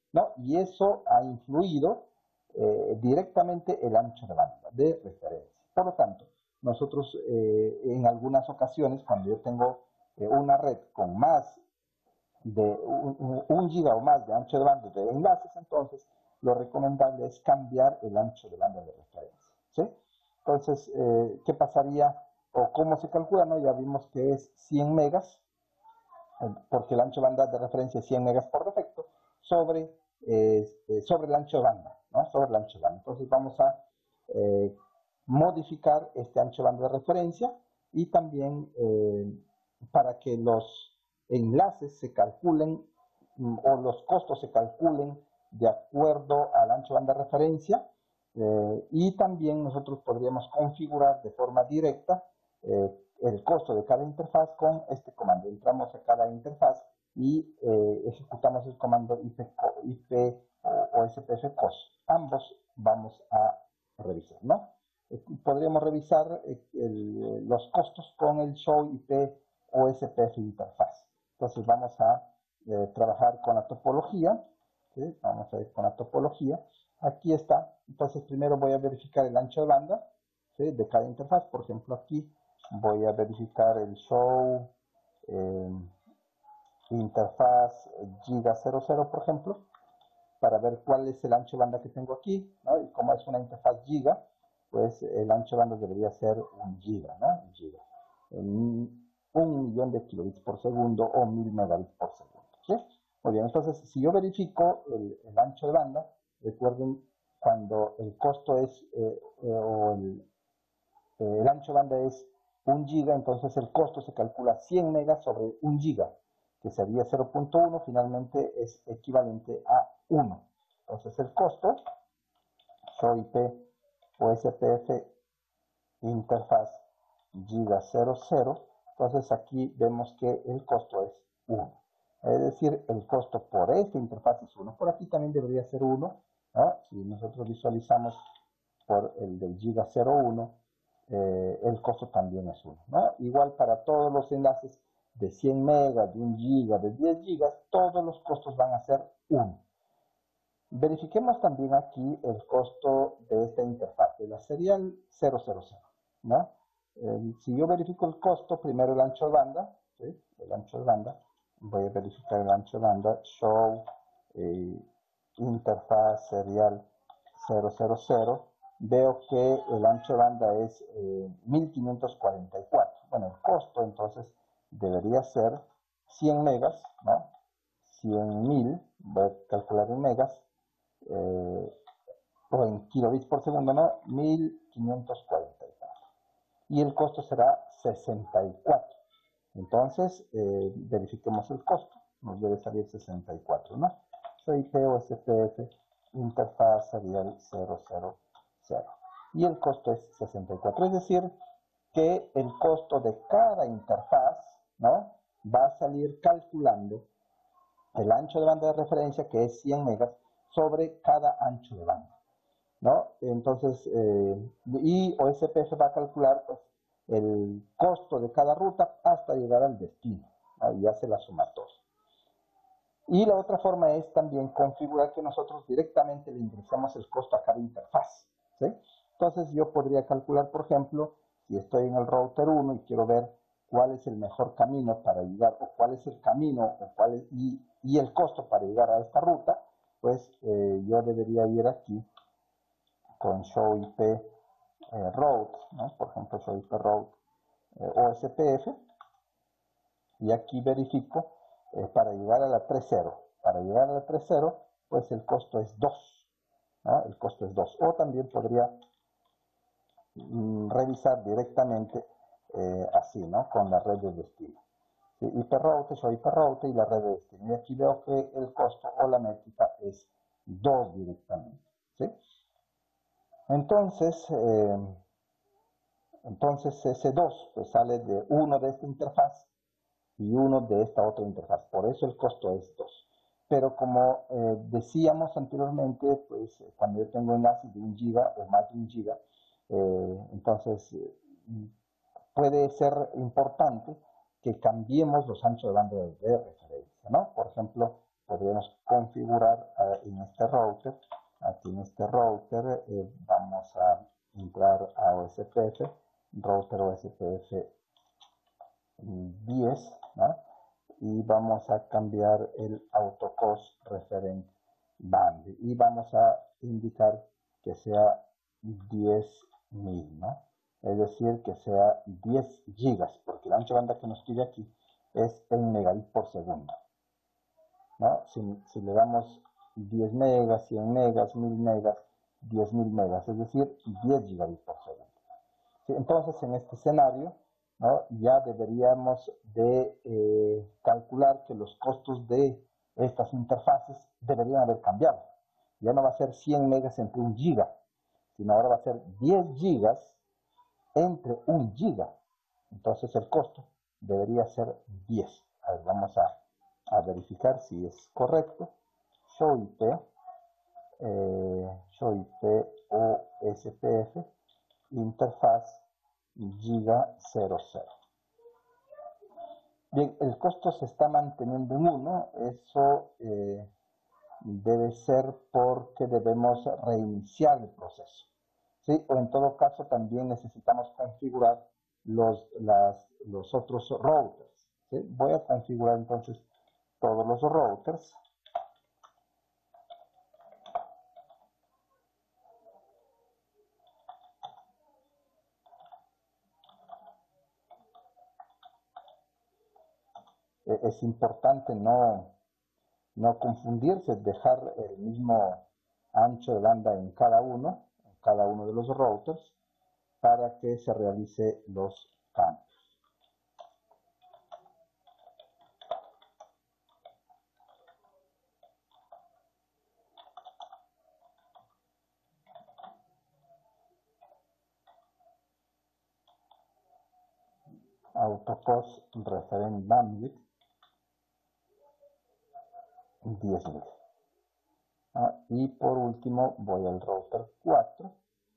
¿no? Y eso ha influido eh, directamente el ancho de banda de referencia. Por lo tanto, nosotros eh, en algunas ocasiones, cuando yo tengo eh, una red con más de un, un giga o más de ancho de banda de enlaces, entonces lo recomendable es cambiar el ancho de banda de referencia, ¿sí? Entonces, eh, ¿qué pasaría o cómo se calcula? ¿No? Ya vimos que es cien megas, porque el ancho de banda de referencia es cien megas por defecto, sobre, eh, sobre el ancho de banda, ¿no? Sobre el ancho de banda. Entonces vamos a eh, modificar este ancho de banda de referencia y también eh, para que los enlaces se calculen o los costos se calculen de acuerdo al ancho de banda de referencia, eh, y también nosotros podríamos configurar de forma directa eh, el costo de cada interfaz con este comando. Entramos a cada interfaz y eh, ejecutamos el comando I P, I P o S P F cos. Ambos vamos a revisar, ¿no? Eh, podríamos revisar eh, el, los costos con el show I P o S P F interfaz. Entonces vamos a eh, trabajar con la topología, ¿sí? Vamos a ir con la topología. Aquí está. Entonces primero voy a verificar el ancho de banda, ¿sí? De cada interfaz. Por ejemplo, aquí voy a verificar el show eh, interfaz giga cero cero, por ejemplo, para ver cuál es el ancho de banda que tengo aquí, ¿no? Y como es una interfaz giga, pues el ancho de banda debería ser un giga, ¿no? Un giga. En un millón de kilobits por segundo o mil megabits por segundo, ¿sí? Muy bien, entonces si yo verifico el, el ancho de banda, recuerden cuando el costo es, eh, eh, o el, eh, el ancho de banda es un giga, entonces el costo se calcula cien megas sobre un giga, que sería cero punto uno, finalmente es equivalente a uno. Entonces el costo, show I P o S P F interfaz giga cero cero, entonces aquí vemos que el costo es uno. Es decir, el costo por esta interfaz es uno. Por aquí también debería ser uno, ¿no? Si nosotros visualizamos por el del giga cero uno, eh, el costo también es uno, ¿no? Igual para todos los enlaces de cien megas, de un giga, de diez gigas, todos los costos van a ser uno. Verifiquemos también aquí el costo de esta interfaz, de la serial cero cero cero, ¿no? Eh, si yo verifico el costo, primero el ancho de banda, ¿sí? El ancho de banda, voy a verificar el ancho de banda, show eh, interfaz serial cero cero cero, veo que el ancho de banda es eh, mil quinientos cuarenta y cuatro. Bueno, el costo entonces debería ser cien megas, ¿no? cien mil, voy a calcular en megas, eh, o en kilobits por segundo, ¿no? mil quinientos cuarenta y cuatro. Y el costo será sesenta y cuatro. Entonces, eh, verifiquemos el costo. Nos debe salir sesenta y cuatro, ¿no? I P o S P F interfaz serial cero cero cero. Y el costo es sesenta y cuatro. Es decir, que el costo de cada interfaz, ¿no? Va a salir calculando el ancho de banda de referencia, que es cien megas, sobre cada ancho de banda, ¿no? Entonces, eh, y o S P F va a calcular pues, el costo de cada ruta hasta llegar al destino, ¿no? Y hace la sumatoria. Y la otra forma es también configurar que nosotros directamente le ingresamos el costo a cada interfaz, ¿sí? Entonces yo podría calcular, por ejemplo, si estoy en el router uno y quiero ver cuál es el mejor camino para llegar, o cuál es el camino, o cuál es, y, y el costo para llegar a esta ruta, pues eh, yo debería ir aquí con show I P eh, route, ¿no? Por ejemplo, show I P route eh, o S P F, y aquí verifico eh, para llegar a la tres cero. Para llegar a la tres cero, pues el costo es dos, ¿no? El costo es dos. O también podría mm, revisar directamente eh, así, ¿no? Con la red de destino. ¿Sí? I P route, show I P route y la red de destino. Y aquí veo que el costo o la métrica es dos directamente, ¿sí? Entonces, eh, entonces ese dos pues sale de uno de esta interfaz y uno de esta otra interfaz. Por eso el costo es dos. Pero como eh, decíamos anteriormente, pues cuando yo tengo enlaces de un giga o más de un giga, eh, entonces eh, puede ser importante que cambiemos los anchos de banda de referencia, ¿no? Por ejemplo, podríamos configurar uh, en este router. Aquí en este router eh, vamos a entrar a O S P F, router O S P F diez, ¿no? Y vamos a cambiar el autocost referente band y vamos a indicar que sea diez mil, ¿no? Es decir, que sea diez gigas, porque el ancho de banda que nos pide aquí es en megabits por segundo, ¿no? Si, si le damos diez megas, cien megas, mil megas, diez mil megas, es decir, diez gigabits por segundo. ¿Sí? Entonces, en este escenario, ¿no? Ya deberíamos de eh, calcular que los costos de estas interfaces deberían haber cambiado. Ya no va a ser cien megas entre un giga, sino ahora va a ser diez gigas entre un giga. Entonces el costo debería ser diez. A ver, vamos a, a verificar si es correcto. Show I P, eh, Show I P O S P F, interfaz giga cero cero. Bien, el costo se está manteniendo en uno, eso eh, debe ser porque debemos reiniciar el proceso, ¿sí? O en todo caso también necesitamos configurar los, las, los otros routers, ¿sí? Voy a configurar entonces todos los routers. Es importante no, no confundirse, dejar el mismo ancho de banda en cada uno, en cada uno de los routers, para que se realice los cambios. Autocost referent bandwidth diez mil. Ah, y por último voy al router cuatro.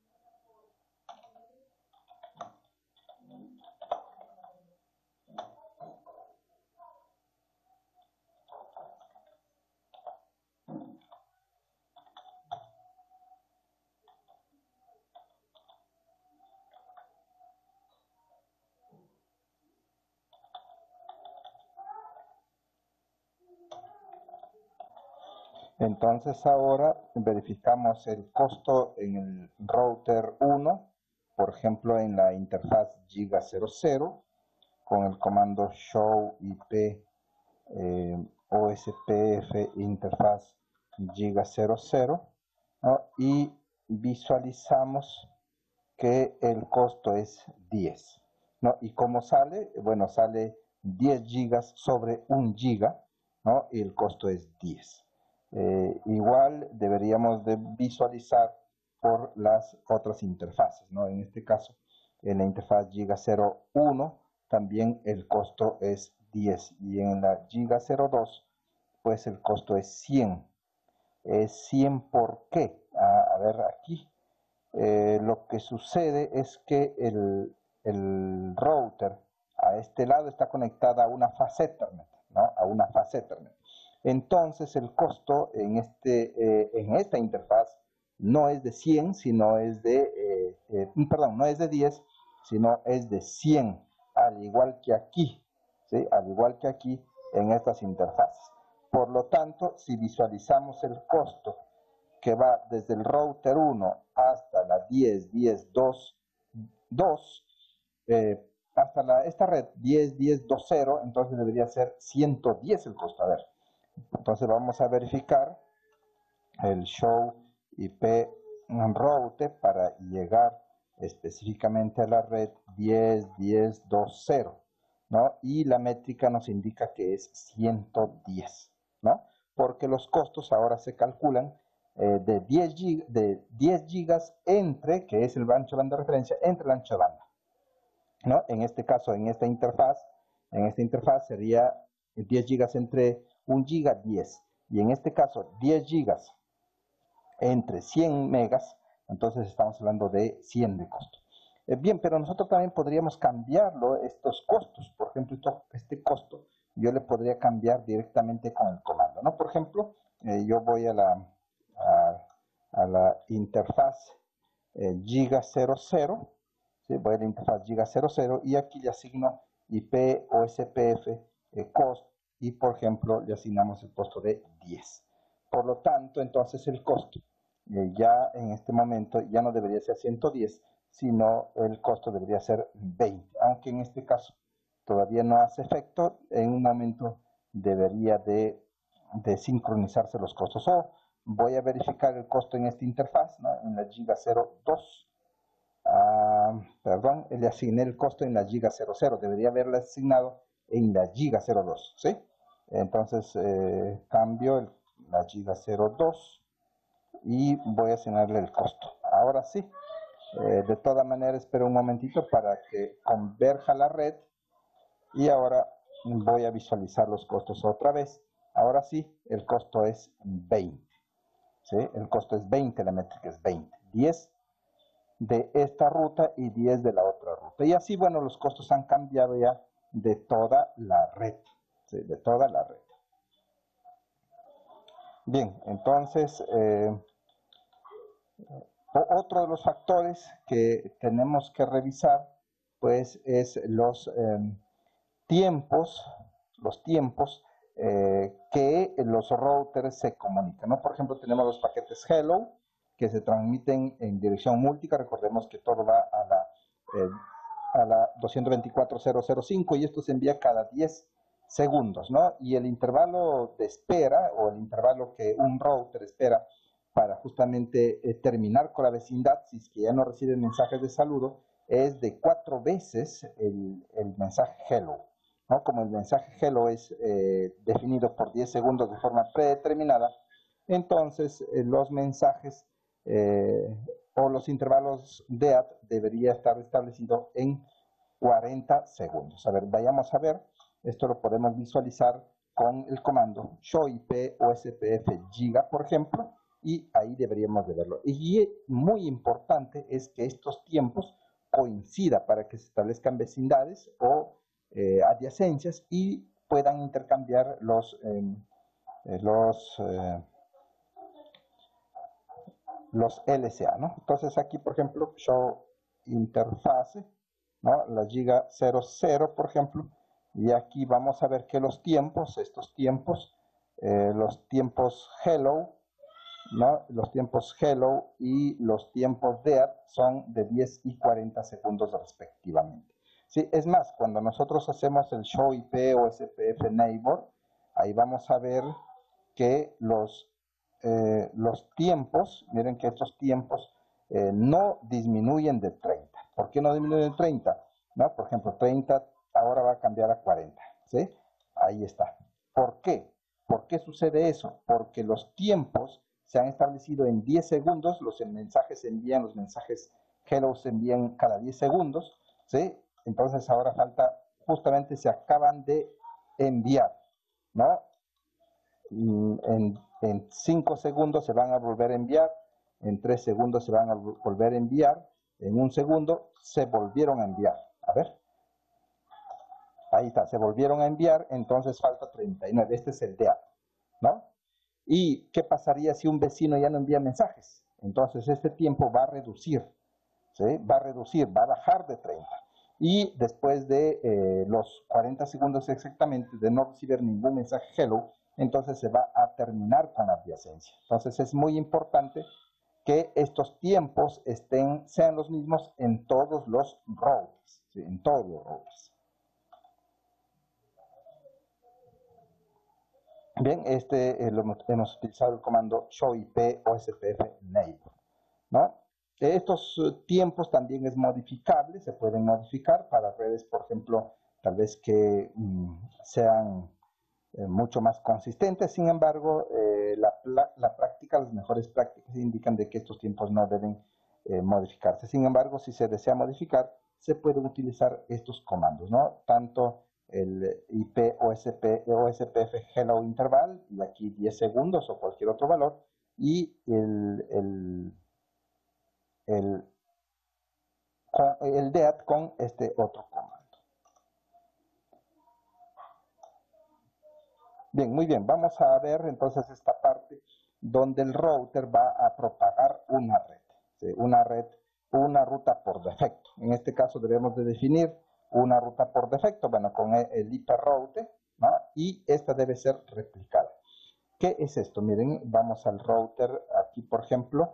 Entonces ahora verificamos el costo en el router uno, por ejemplo en la interfaz giga cero cero, con el comando show I P eh, O S P F interfaz giga cero cero, ¿no? Y visualizamos que el costo es diez, ¿no? Y como sale, bueno, sale diez gigas sobre un giga, ¿no? Y el costo es diez. Eh, igual deberíamos de visualizar por las otras interfaces, ¿no? En este caso, en la interfaz giga cero uno también el costo es diez y en la giga cero dos pues el costo es cien. Es cien ¿por qué? A, a ver aquí. Eh, lo que sucede es que el, el router a este lado está conectada a una fase Ethernet, ¿no? A una fase Ethernet. Entonces el costo en, este, eh, en esta interfaz no es de cien, sino es de, eh, eh, perdón, no es de diez, sino es de cien, al igual que aquí, ¿sí? Al igual que aquí en estas interfaces. Por lo tanto, si visualizamos el costo que va desde el router uno hasta la diez, diez, dos, dos, eh, hasta la, esta red diez, diez, dos, cero, entonces debería ser ciento diez el costo. A ver, entonces vamos a verificar el show I P route para llegar específicamente a la red diez, diez, dos, cero, ¿no? Y la métrica nos indica que es ciento diez, ¿no? Porque los costos ahora se calculan eh, de, diez gig, de diez gigas entre, que es el ancho de banda de referencia, entre el ancho de banda, ¿no? En este caso, en esta interfaz, en esta interfaz sería diez gigas entre un giga, diez. Y en este caso, diez gigas entre cien megas, entonces estamos hablando de cien de costo. Eh, bien, pero nosotros también podríamos cambiarlo, estos costos. Por ejemplo, esto, este costo, yo le podría cambiar directamente con el comando. ruta, ¿no? Por ejemplo, eh, yo voy a la, a, a la interfaz eh, giga cero cero, ¿sí? Voy a la interfaz giga cero cero y aquí le asigno I P O S P F eh, cost y, por ejemplo, le asignamos el costo de diez. Por lo tanto, entonces el costo eh, ya en este momento ya no debería ser ciento diez, sino el costo debería ser veinte, aunque en este caso todavía no hace efecto. En un momento debería de, de sincronizarse los costos. O voy a verificar el costo en esta interfaz, ¿no? En la giga cero dos. Uh, perdón, le asigné el costo en la giga cero cero, debería haberle asignado en la giga cero dos, ¿sí? Entonces eh, cambio el, la giga cero dos y voy a asignarle el costo. Ahora sí, eh, de toda manera espero un momentito para que converja la red y ahora voy a visualizar los costos otra vez. Ahora sí, el costo es veinte, ¿sí? El costo es veinte, la métrica es veinte, diez de esta ruta y diez de la otra ruta. Y así, bueno, los costos han cambiado ya de toda la red, ¿sí? De toda la red. Bien, entonces, eh, otro de los factores que tenemos que revisar, pues, es los eh, tiempos, los tiempos eh, que los routers se comunican, ¿no? Por ejemplo, tenemos los paquetes Hello, que se transmiten en dirección múltica. Recordemos que todo va a la, eh, a la doscientos veinticuatro punto cero cero cinco y esto se envía cada diez segundos, ¿no? Y el intervalo de espera o el intervalo que un router espera para justamente eh, terminar con la vecindad, si es que ya no recibe mensajes de saludo, es de cuatro veces el, el mensaje hello, ¿no? Como el mensaje hello es eh, definido por diez segundos de forma predeterminada, entonces eh, los mensajes eh, o los intervalos D E A T debería estar establecido en cuarenta segundos. A ver, vayamos a ver, esto lo podemos visualizar con el comando show I P O S P F giga, por ejemplo, y ahí deberíamos de verlo. Y muy importante es que estos tiempos coincidan para que se establezcan vecindades o eh, adyacencias y puedan intercambiar los, eh, los eh, los L S A, ¿no? Entonces aquí, por ejemplo, show interfase, ¿no? La giga cero cero, por ejemplo, y aquí vamos a ver que los tiempos, estos tiempos, eh, los tiempos hello, ¿no? Los tiempos hello y los tiempos D E A T son de diez y cuarenta segundos respectivamente. Sí, es más, cuando nosotros hacemos el show I P o S P F neighbor, ahí vamos a ver que los Eh, los tiempos, miren que estos tiempos eh, no disminuyen de treinta. ¿Por qué no disminuyen de treinta? ¿No? Por ejemplo, treinta ahora va a cambiar a cuarenta, ¿sí? Ahí está. ¿Por qué? ¿Por qué sucede eso? Porque los tiempos se han establecido en diez segundos, los mensajes se envían, los mensajes hello se envían cada diez segundos, ¿sí? Entonces ahora falta, justamente se acaban de enviar, ¿no? En, en cinco segundos se van a volver a enviar, en tres segundos se van a volver a enviar, en un segundo se volvieron a enviar. A ver, ahí está, se volvieron a enviar, entonces falta treinta y nueve, este es el D E A T, ¿no? ¿Y qué pasaría si un vecino ya no envía mensajes? Entonces este tiempo va a reducir, ¿sí? Va a reducir, va a bajar de treinta. Y después de eh, los cuarenta segundos exactamente de no recibir ningún mensaje hello, entonces se va a terminar con la adyacencia. Entonces es muy importante que estos tiempos estén, sean los mismos en todos los routers, ¿sí? En todos los routers. Bien, este eh, lo hemos utilizado el comando show I P O S P F neighbor, ¿no? Estos uh, tiempos también es modificable, se pueden modificar para redes, por ejemplo, tal vez que mm, sean eh, mucho más consistentes. Sin embargo, eh, la, la práctica, las mejores prácticas indican de que estos tiempos no deben eh, modificarse. Sin embargo, si se desea modificar, se pueden utilizar estos comandos, ¿no? Tanto el I P O S P F hello interval, y aquí diez segundos o cualquier otro valor, y el, el El, el D E A T con este otro comando. Bien, muy bien. Vamos a ver entonces esta parte donde el router va a propagar una red. ¿Sí? Una red, una ruta por defecto. En este caso debemos de definir una ruta por defecto, bueno, con el hiperroute, ¿no? Y esta debe ser replicada. ¿Qué es esto? Miren, vamos al router aquí, por ejemplo.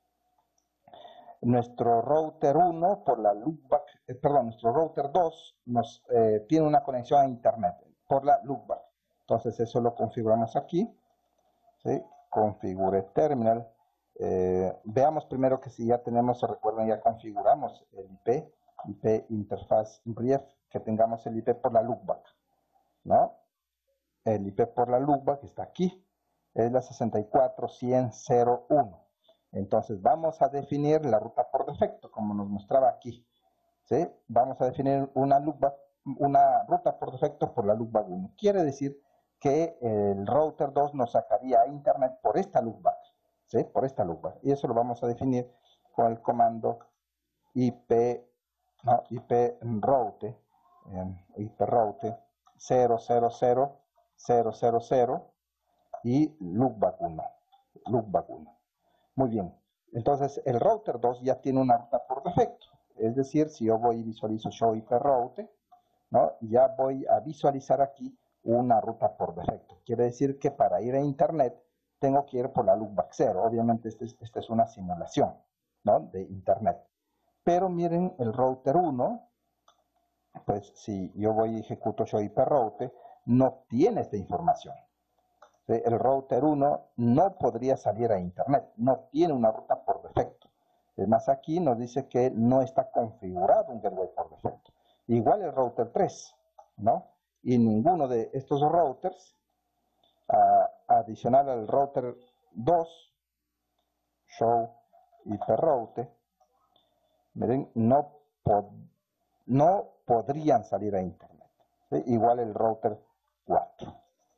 Nuestro router uno por la loopback, eh, perdón, nuestro router dos nos eh, tiene una conexión a internet por la loopback. Entonces eso lo configuramos aquí, ¿sí? Configure terminal. Eh, veamos primero que si ya tenemos, se recuerdan, ya configuramos el I P, I P interface brief, que tengamos el I P por la loopback, ¿no? El I P por la loopback está aquí, es la sesenta y cuatro punto cien punto cero uno. Entonces vamos a definir la ruta por defecto, como nos mostraba aquí, ¿sí? Vamos a definir una loopback, una ruta por defecto por la loopback uno. Quiere decir que el router dos nos sacaría a internet por esta loopback, ¿sí? Por esta loopback. Y eso lo vamos a definir con el comando I P, no, I P route, eh, I P route cero cero cero cero cero cero y loopback uno. Loopback uno. Muy bien. Entonces el router dos ya tiene una ruta por defecto. Es decir, si yo voy y visualizo show I P route, ¿no? Ya voy a visualizar aquí una ruta por defecto. Quiere decir que para ir a internet tengo que ir por la loopback cero. Obviamente esta es, este es una simulación, ¿no? De internet. Pero miren el router uno, pues si yo voy y ejecuto show I P route, no tiene esta información. El router uno no podría salir a internet, no tiene una ruta por defecto. Es más, aquí nos dice que no está configurado un gateway por defecto. Igual el router tres, ¿no? Y ninguno de estos routers, uh, adicional al router dos, show I P route, miren, no, pod no podrían salir a internet, ¿sí? Igual el router cuatro.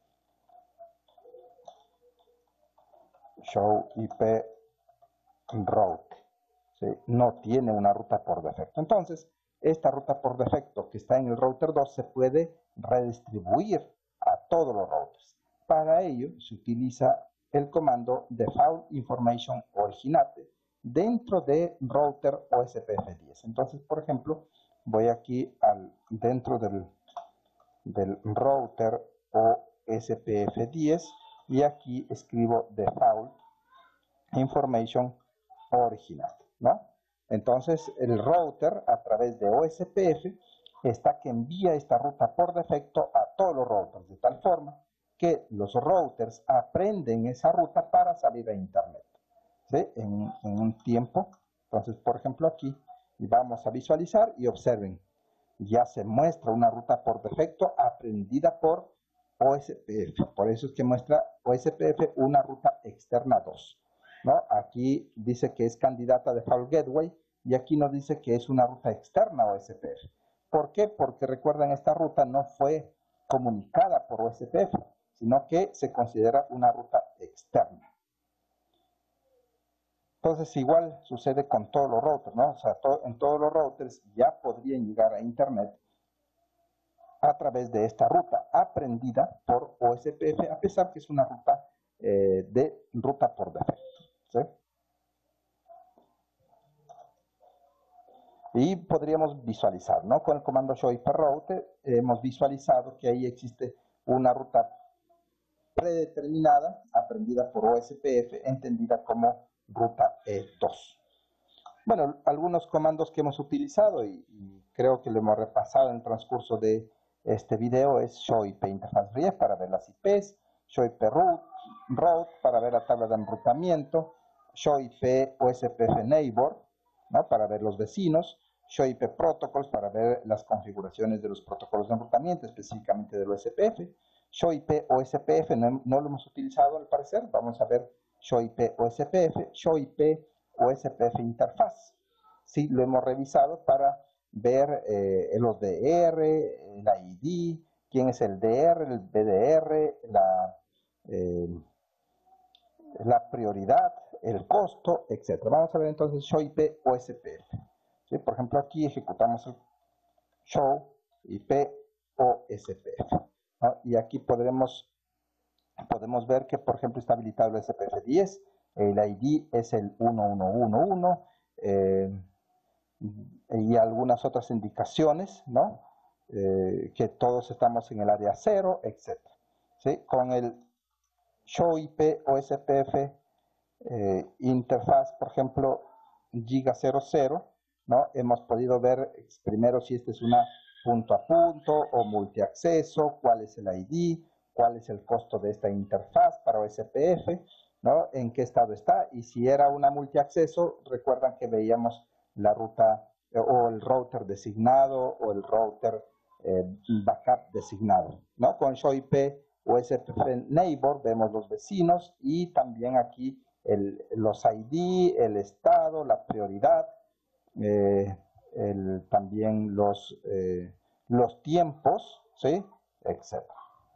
Show I P route, ¿sí? No tiene una ruta por defecto. Entonces, esta ruta por defecto que está en el router dos se puede redistribuir a todos los routers. Para ello se utiliza el comando default information originate dentro de router O S P F diez. Entonces, por ejemplo, voy aquí al, dentro del, del router O S P F diez y aquí escribo default information original, ¿no? Entonces el router a través de O S P F está que envía esta ruta por defecto a todos los routers, de tal forma que los routers aprenden esa ruta para salir a internet, ¿sí? En, en un tiempo. Entonces, por ejemplo, aquí vamos a visualizar y observen, ya se muestra una ruta por defecto aprendida por O S P F. Por eso es que muestra O S P F una ruta externa dos. ¿No? Aquí dice que es candidata de Default Gateway y aquí nos dice que es una ruta externa O S P F. ¿Por qué? Porque recuerden, esta ruta no fue comunicada por O S P F, sino que se considera una ruta externa. Entonces igual sucede con todos los routers, ¿no? O sea, to en todos los routers ya podrían llegar a internet a través de esta ruta aprendida por O S P F, a pesar que es una ruta eh, de ruta por defecto, ¿sí? Y podríamos visualizar, ¿no? Con el comando show I P route eh, hemos visualizado que ahí existe una ruta predeterminada aprendida por O S P F, entendida como ruta E dos. Bueno, algunos comandos que hemos utilizado y, y creo que lo hemos repasado en el transcurso de este video es show I P interface brief para ver las I Ps, show I P route, route para ver la tabla de enrutamiento, show I P O S P F neighbor, ¿no? Para ver los vecinos, show I P protocols para ver las configuraciones de los protocolos de enrutamiento, específicamente del O S P F, show I P O S P F no, no lo hemos utilizado al parecer, vamos a ver show I P O S P F, show I P O S P F interfaz, sí lo hemos revisado para ver eh, los D R, la I D, quién es el D R, el B D R, la, eh, la prioridad, el costo, etcétera. Vamos a ver entonces show I P O S P F. ¿Sí? Por ejemplo, aquí ejecutamos el show I P O S P F, ¿no? Y aquí podremos podemos ver que, por ejemplo, está habilitado el S P F diez, el I D es el uno uno uno uno, eh, y algunas otras indicaciones, ¿no? Eh, que todos estamos en el área cero, etcétera. ¿Sí? Con el Show I P o S P F eh, interfaz, por ejemplo, giga cero cero, ¿no? Hemos podido ver primero si este es una punto a punto o multiacceso, cuál es el I D, cuál es el costo de esta interfaz para O S P F, ¿no? En qué estado está, y si era una multiacceso, recuerdan que veíamos la ruta eh, o el router designado o el router eh, backup designado, ¿no? Con Show I P o S P F Neighbor vemos los vecinos y también aquí el, los I D, el estado, la prioridad, eh, el, también los, eh, los tiempos, ¿sí? Etcétera.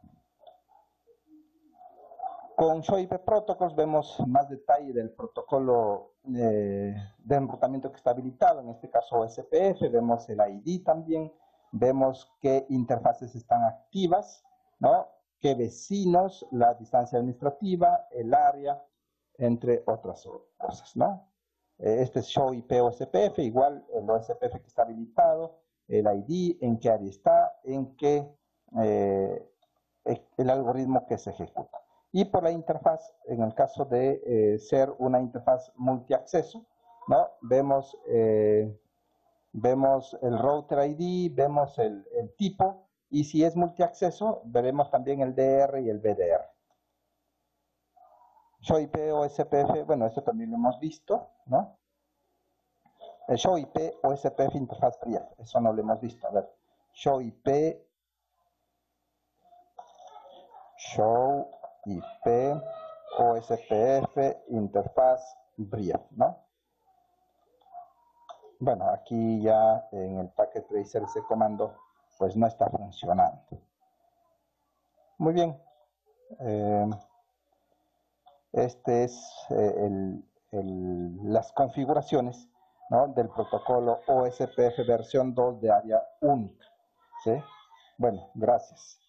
Con Show I P Protocols vemos más detalle del protocolo eh, de enrutamiento que está habilitado, en este caso O S P F, vemos el I D también, vemos qué interfaces están activas, ¿no? Qué vecinos, la distancia administrativa, el área, entre otras cosas, ¿no? Este es Show I P O S P F, igual el O S P F que está habilitado, el I D, en qué área está, en qué eh, el algoritmo que se ejecuta. Y por la interfaz, en el caso de eh, ser una interfaz multiacceso, ¿no? Vemos, eh, vemos el router I D, vemos el, el tipo, y si es multiacceso, veremos también el D R y el B D R. Show I P o S P F, bueno, esto también lo hemos visto, ¿no? El Show I P o S P F interfaz fría, eso no lo hemos visto. A ver, Show I P, Show I P o S P F interfaz brief, ¿no? Bueno, aquí ya en el Packet Tracer ese comando pues no está funcionando. Muy bien. Eh, este es eh, el, el, las configuraciones, ¿no? Del protocolo O S P F versión dos de área única, ¿sí? Bueno, gracias.